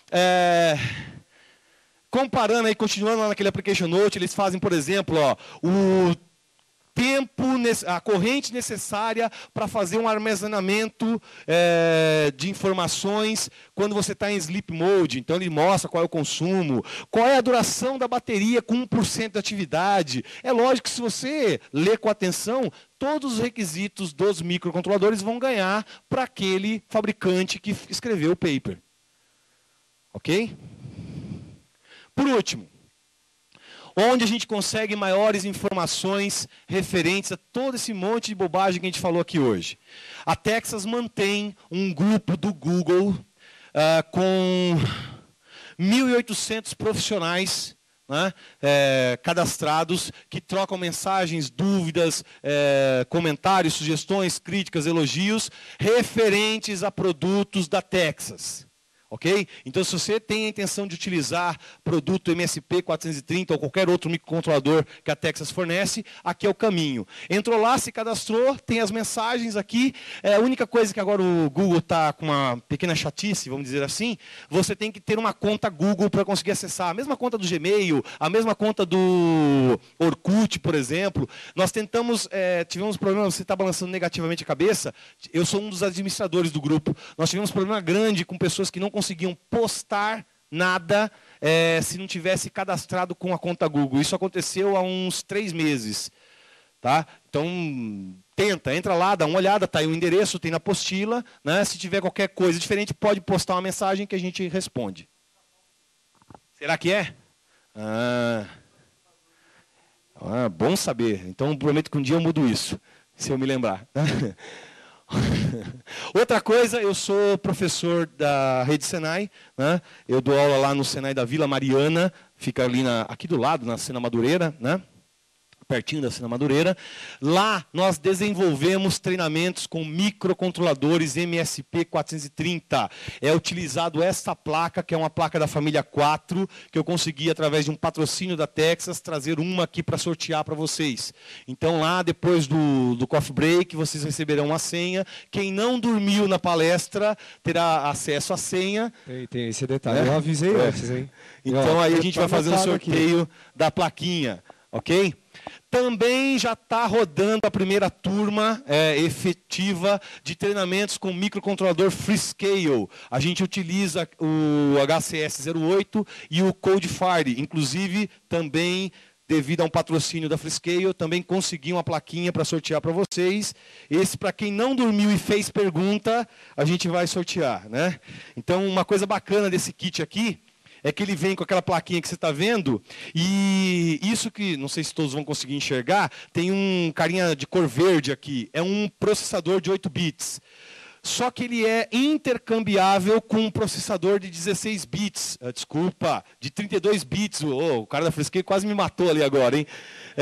Comparando aí, continuando lá naquele application note, eles fazem, por exemplo, ó, o tempo, a corrente necessária para fazer um armazenamento de informações quando você está em sleep mode. Então ele mostra qual é o consumo, qual é a duração da bateria com 1% de atividade. É lógico que se você ler com atenção, todos os requisitos dos microcontroladores vão ganhar para aquele fabricante que escreveu o paper. Ok? Por último, onde a gente consegue maiores informações referentes a todo esse monte de bobagem que a gente falou aqui hoje. A Texas mantém um grupo do Google com 1.800 profissionais, né, cadastrados, que trocam mensagens, dúvidas, comentários, sugestões, críticas, elogios, referentes a produtos da Texas. Ok? Então, se você tem a intenção de utilizar produto MSP 430 ou qualquer outro microcontrolador que a Texas fornece, aqui é o caminho. Entrou lá, se cadastrou, tem as mensagens aqui. A única coisa que agora o Google está com uma pequena chatice, vamos dizer assim, você tem que ter uma conta Google para conseguir acessar. A mesma conta do Gmail, a mesma conta do Orkut, por exemplo. Nós tentamos, tivemos problema, você está balançando negativamente a cabeça, eu sou um dos administradores do grupo. Nós tivemos problema grande com pessoas que não conseguiam postar nada se não tivesse cadastrado com a conta Google. Isso aconteceu há uns 3 meses. Tá? Então, entra lá, dá uma olhada, está aí o endereço, tem na apostila. Né? Se tiver qualquer coisa diferente, pode postar uma mensagem que a gente responde. Será que é? Bom saber. Então, prometo que um dia eu mudo isso, se eu me lembrar. Outra coisa, eu sou professor da Rede Senai, né? Eu dou aula lá no Senai da Vila Mariana, fica ali aqui do lado, na Sena Madureira, né? Pertinho da Sena Madureira. Lá nós desenvolvemos treinamentos com microcontroladores MSP 430. É utilizado essa placa, que é uma placa da família 4, que eu consegui, através de um patrocínio da Texas, trazer uma aqui para sortear para vocês. Então lá, depois do coffee break, vocês receberão uma senha. Quem não dormiu na palestra terá acesso à senha. Tem esse detalhe. Eu avisei antes, hein? Então aí a gente vai fazer um sorteio da plaquinha. Ok? Também já está rodando a primeira turma efetiva de treinamentos com microcontrolador Freescale. A gente utiliza o HCS08 e o CodeFire. Inclusive, também, devido a um patrocínio da Freescale, também consegui uma plaquinha para sortear para vocês. Esse, para quem não dormiu e fez pergunta, a gente vai sortear. Né? Então, uma coisa bacana desse kit aqui é que ele vem com aquela plaquinha que você está vendo, e isso que, não sei se todos vão conseguir enxergar, tem um carinha de cor verde aqui, é um processador de 8 bits. Só que ele é intercambiável com um processador de 16 bits, de 32 bits. O cara da Freescale quase me matou ali agora, hein?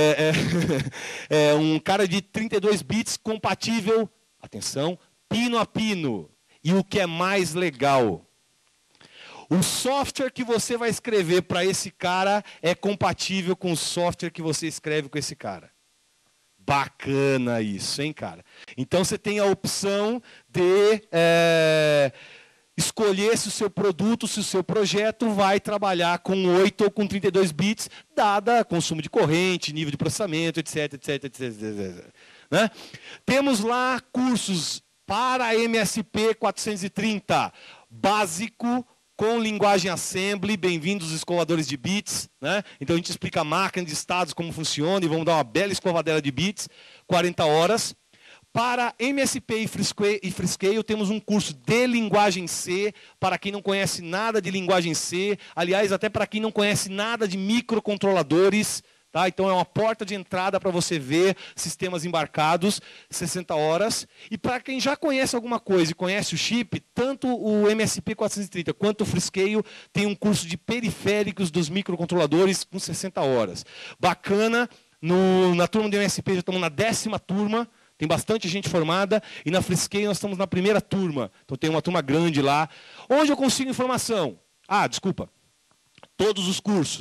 Um cara de 32 bits compatível, atenção, pino a pino. E o que é mais legal, o software que você vai escrever para esse cara é compatível com o software que você escreve com esse cara. Bacana isso, hein, cara? Então você tem a opção de escolher se o seu produto, se o seu projeto vai trabalhar com 8 ou com 32 bits, dada consumo de corrente, nível de processamento, etc, etc, etc, etc. Né? Temos lá cursos para MSP 430, básico, com linguagem assembly, bem-vindos escovadores de bits. Né? Então a gente explica a máquina de estados, como funciona, e vamos dar uma bela escovadela de bits, 40 horas. Para MSP e Freescale, temos um curso de linguagem C, para quem não conhece nada de linguagem C, aliás, até para quem não conhece nada de microcontroladores. Tá? Então é uma porta de entrada para você ver sistemas embarcados, 60 horas. E para quem já conhece alguma coisa e conhece o chip, tanto o MSP 430 quanto o Freescale tem um curso de periféricos dos microcontroladores com 60 horas. Bacana, na turma do MSP já estamos na 10ª turma, tem bastante gente formada, e na Freescale nós estamos na 1ª turma. Então tem uma turma grande lá. Onde eu consigo informação? Todos os cursos.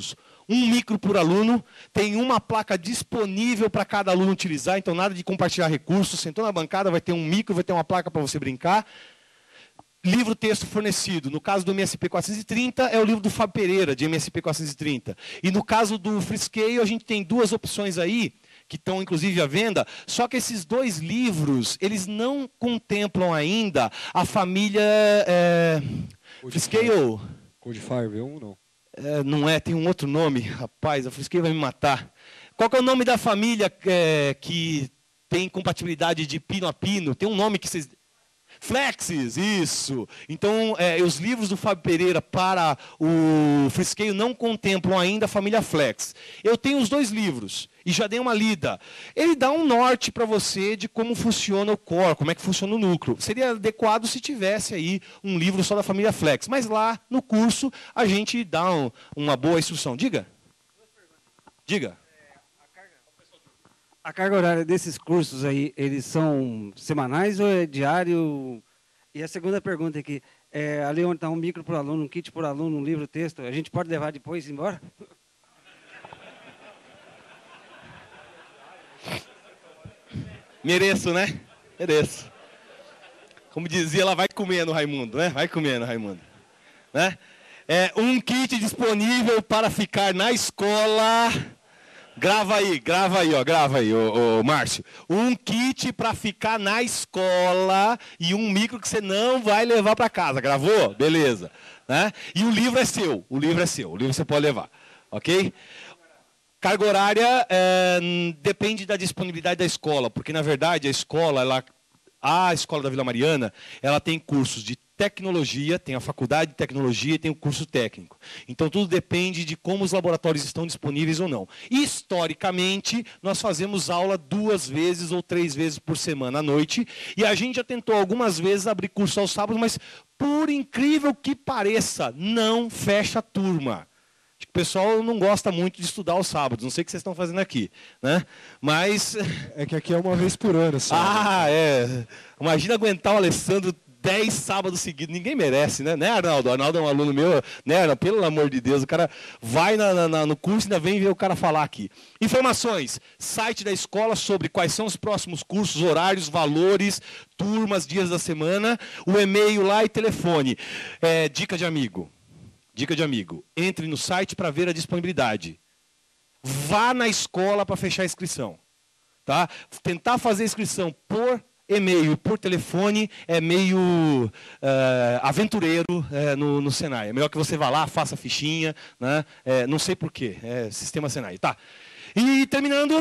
um micro por aluno, tem uma placa disponível para cada aluno utilizar, então nada de compartilhar recursos, sentou na bancada, vai ter um micro, vai ter uma placa para você brincar. Livro-texto fornecido. No caso do MSP 430, é o livro do Fábio Pereira, de MSP 430. E no caso do Freescale, a gente tem duas opções aí, que estão inclusive à venda, só que esses dois livros, eles não contemplam ainda a família Freescale. Codefire V1, não. Não é, tem um outro nome, rapaz, a Freescale vai me matar. Qual que é o nome da família que tem compatibilidade de pino a pino? Tem um nome que vocês... Flexes, isso. Então, os livros do Fábio Pereira para o Freescale não contemplam ainda a família Flex. Eu tenho os dois livros e já dei uma lida. Ele dá um norte para você de como funciona o core, como é que funciona o núcleo. Seria adequado se tivesse aí um livro só da família Flex. Mas lá no curso a gente dá uma boa instrução. Diga. Diga. A carga horária desses cursos aí, eles são semanais ou é diário? E a segunda pergunta aqui, ali onde está um micro por aluno, um kit por aluno, um livro, texto, a gente pode levar depois e ir embora? Mereço, né? Mereço. Como dizia, ela vai comendo, Raimundo, né? Vai comendo, Raimundo. Né? Um kit disponível para ficar na escola... Grava aí, ô Márcio. Um kit para ficar na escola e um micro que você não vai levar para casa. Gravou? Beleza. Né? E o livro é seu. O livro você pode levar. Ok? Carga horária depende da disponibilidade da escola, porque na verdade a escola da Vila Mariana, ela tem cursos de tecnologia, tem a faculdade de tecnologia e tem o curso técnico. Então tudo depende de como os laboratórios estão disponíveis ou não. Historicamente, nós fazemos aula 2 vezes ou 3 vezes por semana à noite, e a gente já tentou algumas vezes abrir curso aos sábados, mas por incrível que pareça, não fecha a turma. Acho que o pessoal não gosta muito de estudar aos sábados, não sei o que vocês estão fazendo aqui, né? Mas... É que aqui é uma vez por ano, sabe? Imagina aguentar o Alessandro 10 sábados seguidos, ninguém merece, né? Né, Arnaldo? O Arnaldo é um aluno meu, né, Arnaldo? Pelo amor de Deus, o cara vai no curso e ainda vem ver o cara falar aqui. Informações, site da escola sobre quais são os próximos cursos, horários, valores, turmas, dias da semana, o e-mail lá e telefone. Dica de amigo. Dica de amigo, entre no site para ver a disponibilidade. Vá na escola para fechar a inscrição. Tá? Tentar fazer a inscrição por e-mail, por telefone, é meio aventureiro no Senai. É melhor que você vá lá, faça a fichinha, né? Não sei porquê, sistema Senai. Tá. E terminando,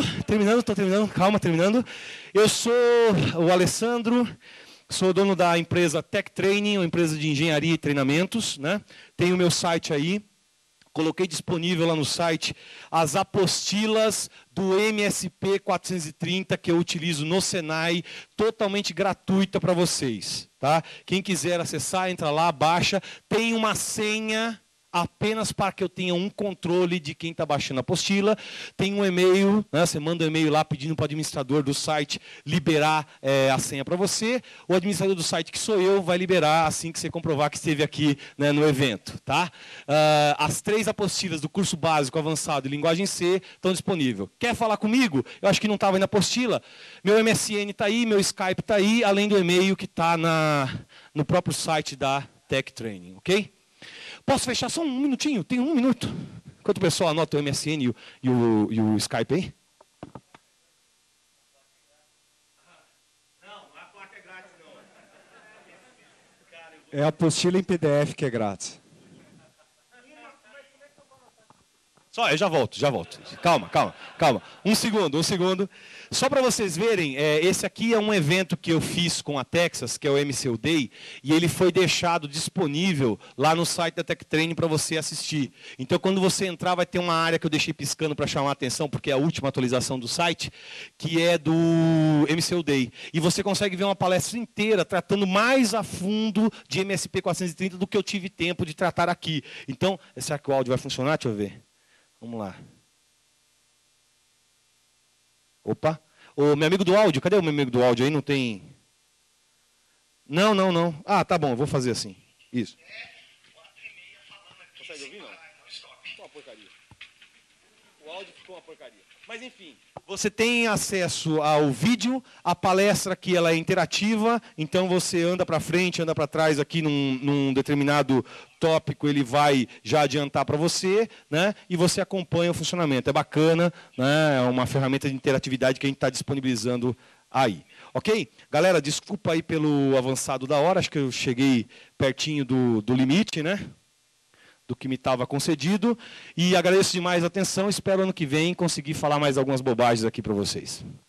calma, terminando. Eu sou o Alessandro. Sou dono da empresa Tech Training, uma empresa de engenharia e treinamentos, né? Tenho o meu site aí. Coloquei disponível lá no site as apostilas do MSP 430 que eu utilizo no Senai, totalmente gratuita para vocês. Tá? Quem quiser acessar, entra lá, baixa. Tem uma senha apenas para que eu tenha um controle de quem está baixando a apostila. Tem um e-mail, né? Você manda um e-mail lá pedindo para o administrador do site liberar a senha para você. O administrador do site, que sou eu, vai liberar assim que você comprovar que esteve aqui, né, no evento. Tá? As 3 apostilas do curso básico, avançado e linguagem C estão disponíveis. Quer falar comigo? Eu acho que não estava aí na apostila. Meu MSN está aí, meu Skype está aí, além do e-mail que está no próprio site da Tech Training. Ok? Posso fechar só um minutinho? Tem 1 minuto. Enquanto o pessoal anota o MSN e o Skype aí. Não, a placa é grátis não. É a apostila em PDF que é grátis. Só, eu já volto. Calma. 1 segundo. Só para vocês verem, esse aqui é um evento que eu fiz com a Texas, que é o MCU Day, e ele foi deixado disponível lá no site da Tech Training para você assistir. Então, quando você entrar, vai ter uma área que eu deixei piscando para chamar a atenção, porque é a última atualização do site, que é do MCU Day. E você consegue ver uma palestra inteira tratando mais a fundo de MSP 430 do que eu tive tempo de tratar aqui. Então, será que o áudio vai funcionar? Deixa eu ver. Vamos lá. Opa. Ô, meu amigo do áudio, cadê o meu amigo do áudio aí? Não tem... Não. Ah, tá bom, eu vou fazer assim. Isso. Consegue ouvir, não? Uma porcaria. O áudio ficou uma porcaria. Mas, enfim, você tem acesso ao vídeo, a palestra que ela é interativa, então você anda para frente, anda para trás aqui num determinado tópico, ele vai já adiantar para você, né? E você acompanha o funcionamento. É bacana, né? É uma ferramenta de interatividade que a gente está disponibilizando aí. Ok? Galera, desculpa aí pelo avançado da hora, acho que eu cheguei pertinho do limite, né? Do que me estava concedido. E agradeço demais a atenção, espero ano que vem conseguir falar mais algumas bobagens aqui para vocês.